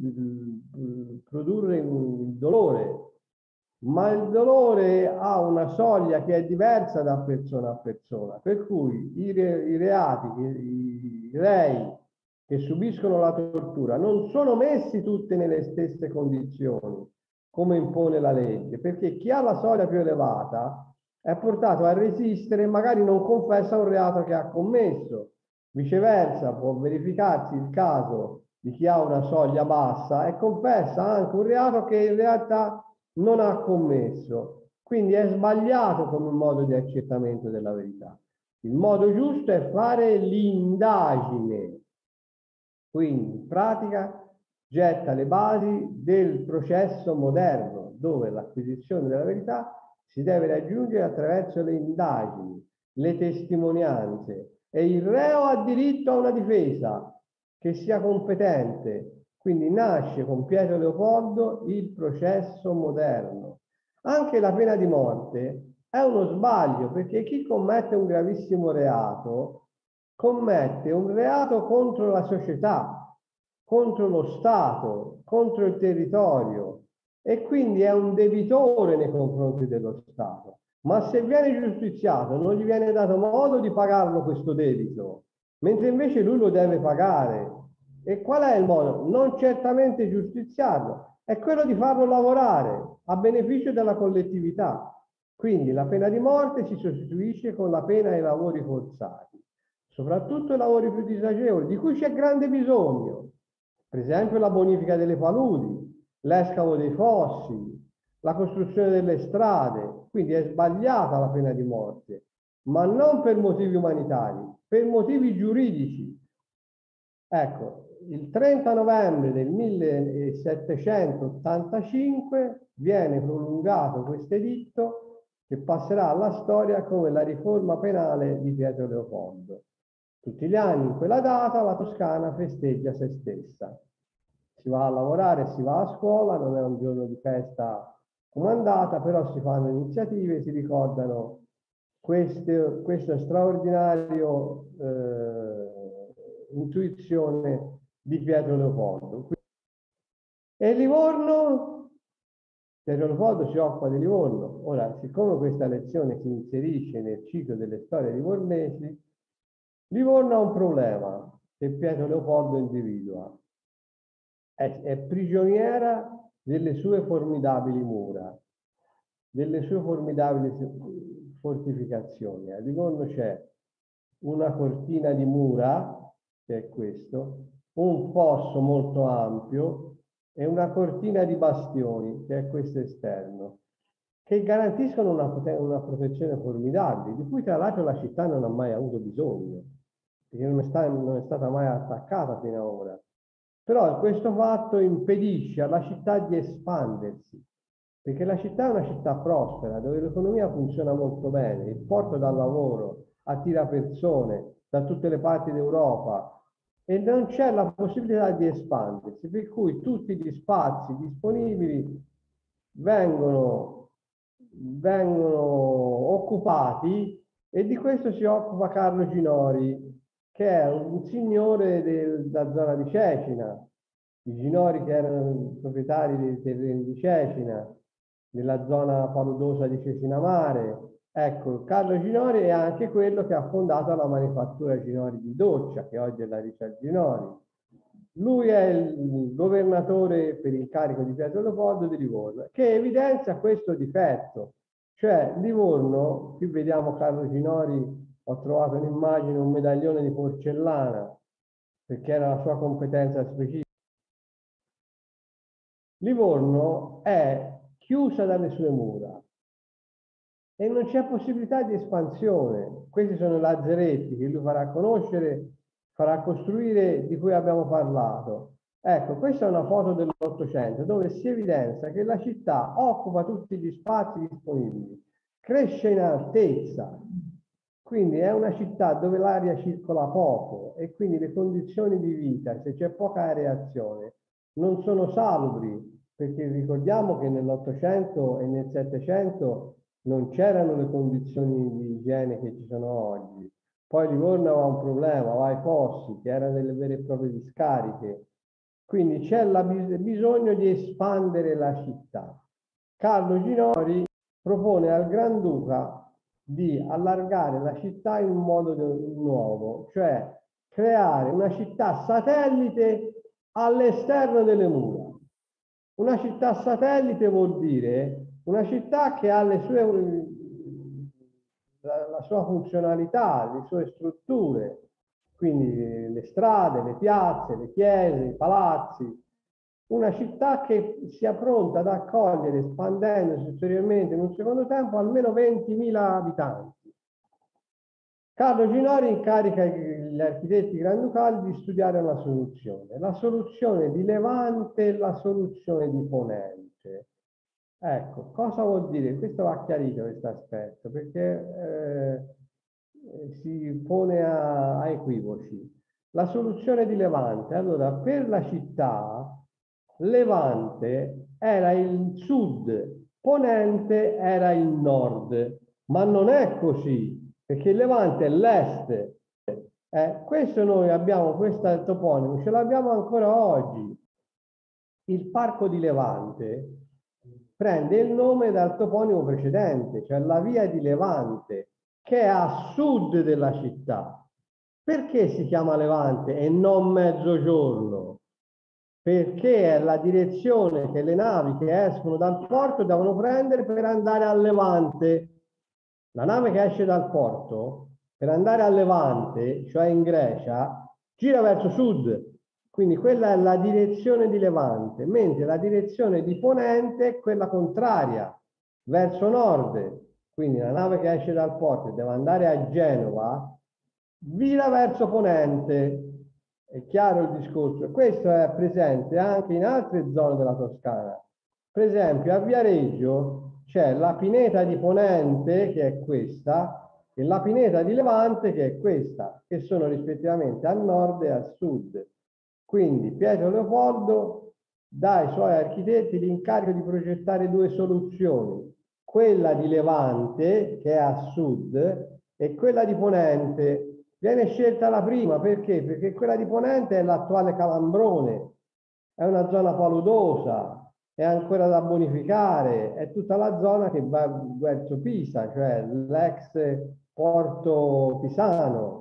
sul produrre il dolore, ma il dolore ha una soglia che è diversa da persona a persona, per cui i, re, i reati, i, i rei che subiscono la tortura non sono messi tutti nelle stesse condizioni, come impone la legge, perché chi ha la soglia più elevata è portato a resistere e magari non confessa un reato che ha commesso. Viceversa, può verificarsi il caso di chi ha una soglia bassa e confessa anche un reato che in realtà non ha commesso. Quindi è sbagliato come modo di accertamento della verità. Il modo giusto è fare l'indagine. Quindi, in pratica, getta le basi del processo moderno, dove l'acquisizione della verità si deve raggiungere attraverso le indagini, le testimonianze, e il reo ha diritto a una difesa che sia competente. Quindi nasce con Pietro Leopoldo il processo moderno. Anche la pena di morte è uno sbaglio, perché chi commette un gravissimo reato commette un reato contro la società, contro lo Stato, contro il territorio, e quindi è un debitore nei confronti dello Stato. Ma se viene giustiziato non gli viene dato modo di pagarlo questo debito, mentre invece lui lo deve pagare. E qual è il modo? Non certamente giustiziarlo, è quello di farlo lavorare a beneficio della collettività. Quindi la pena di morte si sostituisce con la pena ai lavori forzati, soprattutto i lavori più disagevoli, di cui c'è grande bisogno. Per esempio la bonifica delle paludi, l'escavo dei fossi, la costruzione delle strade. Quindi è sbagliata la pena di morte, ma non per motivi umanitari, per motivi giuridici. Ecco, il trenta novembre del millesettecentottantacinque viene prolungato questo editto che passerà alla storia come la riforma penale di Pietro Leopoldo. Tutti gli anni in quella data la Toscana festeggia se stessa. Si va a lavorare, si va a scuola, non è un giorno di festa come andata, però si fanno iniziative, si ricordano queste, questo straordinario eh, intuizione di Pietro Leopoldo. E Livorno, Pietro Leopoldo si occupa di Livorno. Ora, siccome questa lezione si inserisce nel ciclo delle storie livornesi, Livorno ha un problema che Pietro Leopoldo individua. È, è prigioniera delle sue formidabili mura, delle sue formidabili fortificazioni. A Livorno c'è una cortina di mura, che è questo, un fosso molto ampio e una cortina di bastioni, che è questo esterno, che garantiscono una, una protezione formidabile, di cui tra l'altro la città non ha mai avuto bisogno, perché non è, sta, non è stata mai attaccata fino ad ora. Però questo fatto impedisce alla città di espandersi, perché la città è una città prospera, dove l'economia funziona molto bene, il porto dà lavoro, attira persone da tutte le parti d'Europa e non c'è la possibilità di espandersi, per cui tutti gli spazi disponibili vengono, vengono occupati, e di questo si occupa Carlo Ginori, che è un signore della zona di Cecina. I Ginori, che erano proprietari dei terreni di Cecina, nella zona paludosa di Cecina Mare. Ecco, Carlo Ginori è anche quello che ha fondato la manifattura Ginori di Doccia, che oggi è la Richard Ginori. Lui è il governatore per incarico di Pietro Leopoldo di Livorno, che evidenzia questo difetto. Cioè, Livorno, qui vediamo Carlo Ginori, ho trovato un'immagine, un medaglione di porcellana, perché era la sua competenza specifica. Livorno è chiusa dalle sue mura e non c'è possibilità di espansione. Questi sono i lazzeretti che lui farà conoscere, farà costruire, di cui abbiamo parlato. Ecco, questa è una foto dell'Ottocento dove si evidenzia che la città occupa tutti gli spazi disponibili, cresce in altezza, quindi è una città dove l'aria circola poco e quindi le condizioni di vita, se c'è poca areazione, non sono salubri, perché ricordiamo che nell'Ottocento e nel Settecento non c'erano le condizioni di igiene che ci sono oggi. Poi Livorno aveva un problema, aveva i fossi, che erano delle vere e proprie discariche. Quindi c'è bisogno di espandere la città. Carlo Ginori propone al Granduca di allargare la città in un modo nuovo, cioè creare una città satellite all'esterno delle mura. Una città satellite vuol dire una città che ha le sue, la, la sua funzionalità, le sue strutture, quindi le strade, le piazze, le chiese, i palazzi, una città che sia pronta ad accogliere, espandendosi ulteriormente in un secondo tempo, almeno ventimila abitanti. Carlo Ginori incarica gli architetti granducali di studiare una soluzione, la soluzione di levante e la soluzione di ponente. Ecco, cosa vuol dire? Questo va chiarito, questo aspetto, perché eh, si pone a, a equivoci. La soluzione di levante, allora, per la città, levante era il sud, ponente era il nord, ma non è così, perché il levante è l'est. Eh, questo noi abbiamo, questo toponimo, ce l'abbiamo ancora oggi. Il parco di Levante prende il nome dal toponimo precedente, cioè la via di Levante, che è a sud della città. Perché si chiama Levante e non Mezzogiorno? Perché è la direzione che le navi che escono dal porto devono prendere per andare a Levante. La nave che esce dal porto, per andare a Levante, cioè in Grecia, gira verso sud. Quindi quella è la direzione di Levante, mentre la direzione di Ponente è quella contraria, verso nord. Quindi la nave che esce dal porto e deve andare a Genova, vira verso Ponente. È chiaro il discorso? Questo è presente anche in altre zone della Toscana. Per esempio a Viareggio c'è la pineta di Ponente, che è questa, e la pineta di Levante, che è questa, che sono rispettivamente a nord e a sud. Quindi Pietro Leopoldo dà ai suoi architetti l'incarico di progettare due soluzioni, quella di Levante, che è a sud, e quella di Ponente. Viene scelta la prima, perché? Perché quella di Ponente è l'attuale Calambrone, è una zona paludosa, è ancora da bonificare, è tutta la zona che va verso Pisa, cioè l'ex porto pisano,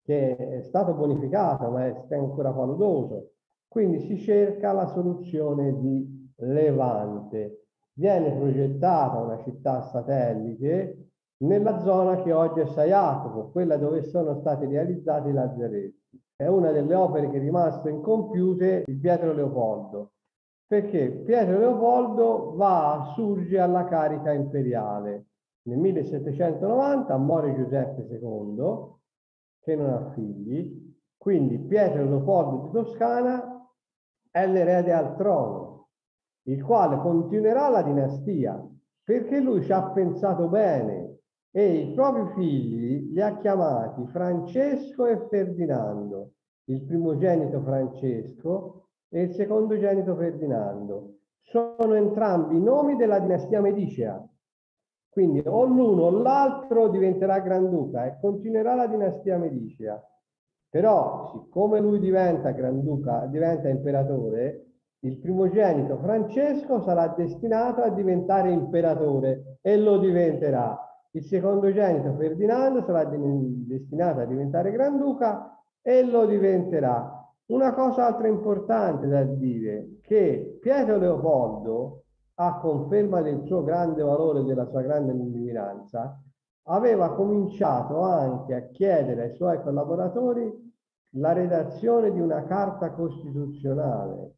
che è stato bonificato ma è ancora paludoso. Quindi si cerca la soluzione di Levante. Viene progettata una città satellite nella zona che oggi è San Jacopo, quella dove sono stati realizzati i lazzeretti. È una delle opere che è rimasto incompiute di Pietro Leopoldo, perché Pietro Leopoldo va, surge alla carica imperiale. Nel millesettecentonovanta muore Giuseppe secondo, che non ha figli, quindi Pietro Leopoldo di Toscana è l'erede al trono, il quale continuerà la dinastia, perché lui ci ha pensato bene e i propri figli li ha chiamati Francesco e Ferdinando, il primogenito Francesco e il secondogenito Ferdinando. Sono entrambi nomi della dinastia medicea. Quindi o l'uno o l'altro diventerà Granduca e continuerà la dinastia medicea. Però, siccome lui diventa Granduca, diventa imperatore, il primogenito Francesco sarà destinato a diventare imperatore e lo diventerà. Il secondogenito Ferdinando sarà destinato a diventare Granduca e lo diventerà. Una cosa altra importante da dire, che Pietro Leopoldo, a conferma del suo grande valore e della sua grande lungimiranza, aveva cominciato anche a chiedere ai suoi collaboratori la redazione di una carta costituzionale.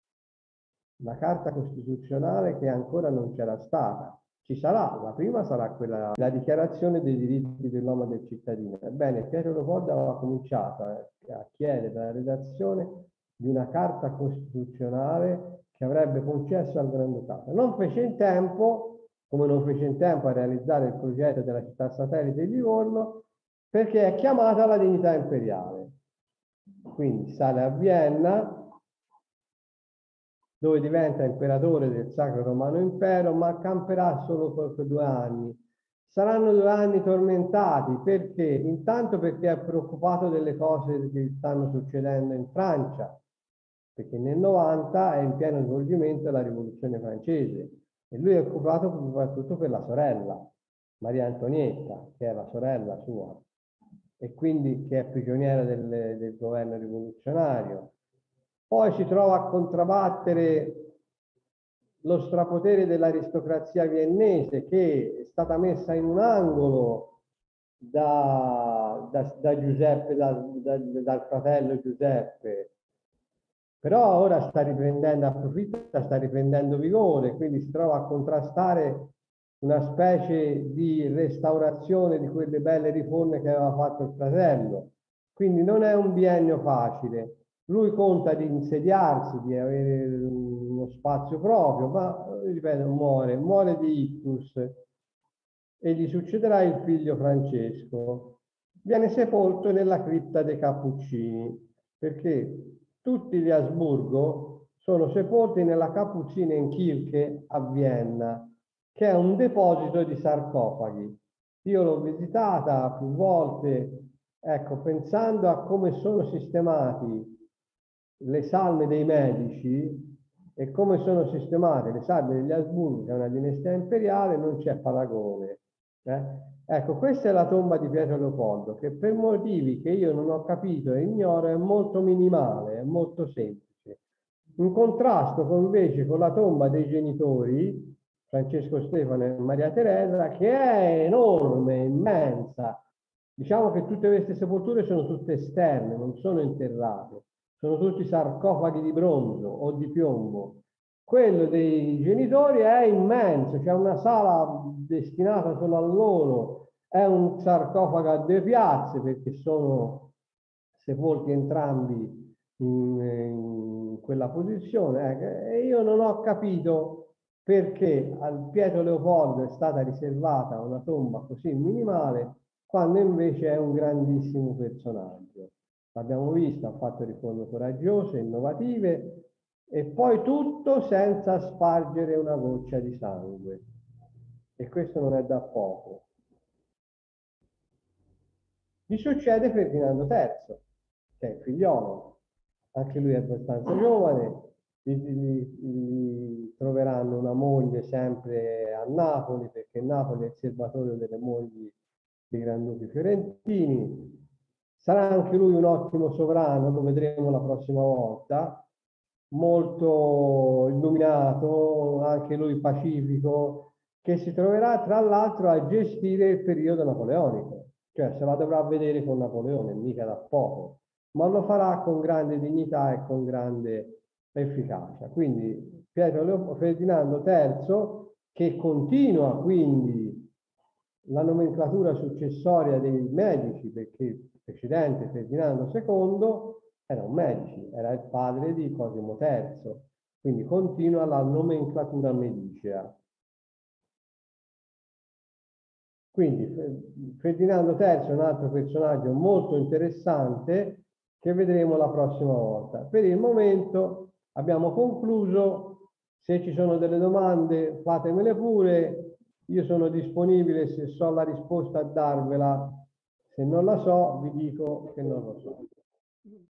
La carta costituzionale che ancora non c'era stata. Ci sarà, la prima sarà quella, la dichiarazione dei diritti dell'uomo e del cittadino. Ebbene, Pietro Leopoldo aveva cominciato a, a chiedere la redazione di una carta costituzionale che avrebbe concesso al Granducato. Non fece in tempo, come non fece in tempo a realizzare il progetto della città satellite di Livorno, perché è chiamata alla dignità imperiale. Quindi sale a Vienna, dove diventa imperatore del Sacro Romano Impero, ma camperà solo per due anni. Saranno due anni tormentati, perché? Intanto perché è preoccupato delle cose che stanno succedendo in Francia, perché nel novanta è in pieno svolgimento della rivoluzione francese e lui è occupato soprattutto per la sorella, Maria Antonietta, che è la sorella sua, e quindi che è prigioniera del, del governo rivoluzionario. Poi si trova a contrabbattere lo strapotere dell'aristocrazia viennese, che è stata messa in un angolo da, da, da Giuseppe, da, da, dal fratello Giuseppe, però ora sta riprendendo, approfitta, sta riprendendo vigore, quindi si trova a contrastare una specie di restaurazione di quelle belle riforme che aveva fatto il fratello. Quindi non è un biennio facile. Lui conta di insediarsi, di avere uno spazio proprio, ma, ripeto, muore, muore di ictus e gli succederà il figlio Francesco. Viene sepolto nella cripta dei Cappuccini, perché tutti gli Asburgo sono sepolti nella Kapuzzinenkirche a Vienna, che è un deposito di sarcofagi. Io l'ho visitata più volte, ecco, pensando a come sono sistemati le salme dei medici e come sono sistemate le salme degli Asburgo, che è una dinastia imperiale, non c'è paragone. Eh? Ecco, questa è la tomba di Pietro Leopoldo, che per motivi che io non ho capito e ignoro è molto minimale, è molto semplice. In contrasto con, invece con la tomba dei genitori, Francesco Stefano e Maria Teresa, che è enorme, immensa. Diciamo che tutte queste sepolture sono tutte esterne, non sono interrate. Sono tutti sarcofagi di bronzo o di piombo. Quello dei genitori è immenso, c'è una sala destinata solo a loro, è un sarcofago a due piazze perché sono sepolti entrambi in, in quella posizione. E io non ho capito perché al Pietro Leopoldo è stata riservata una tomba così minimale, quando invece è un grandissimo personaggio. L'abbiamo visto, ha fatto riforme coraggiose, innovative, e poi tutto senza spargere una goccia di sangue. E questo non è da poco. Gli succede Ferdinando terzo, che è il figliolo. Anche lui è abbastanza giovane. Gli, gli, gli troveranno una moglie sempre a Napoli, perché Napoli è il serbatoio delle mogli dei granduchi fiorentini. Sarà anche lui un ottimo sovrano, lo vedremo la prossima volta, molto illuminato, anche lui pacifico, che si troverà tra l'altro a gestire il periodo napoleonico, cioè se la dovrà vedere con Napoleone, mica da poco, ma lo farà con grande dignità e con grande efficacia. Quindi Pietro Leop- Ferdinando terzo, che continua quindi la nomenclatura successoria dei medici, perché il precedente Ferdinando secondo era un medici, era il padre di Cosimo terzo, quindi continua la nomenclatura medicea. Quindi Ferdinando terzo è un altro personaggio molto interessante che vedremo la prossima volta. Per il momento abbiamo concluso, se ci sono delle domande fatemele pure, io sono disponibile, se so la risposta a darvela, se non la so vi dico che non lo so.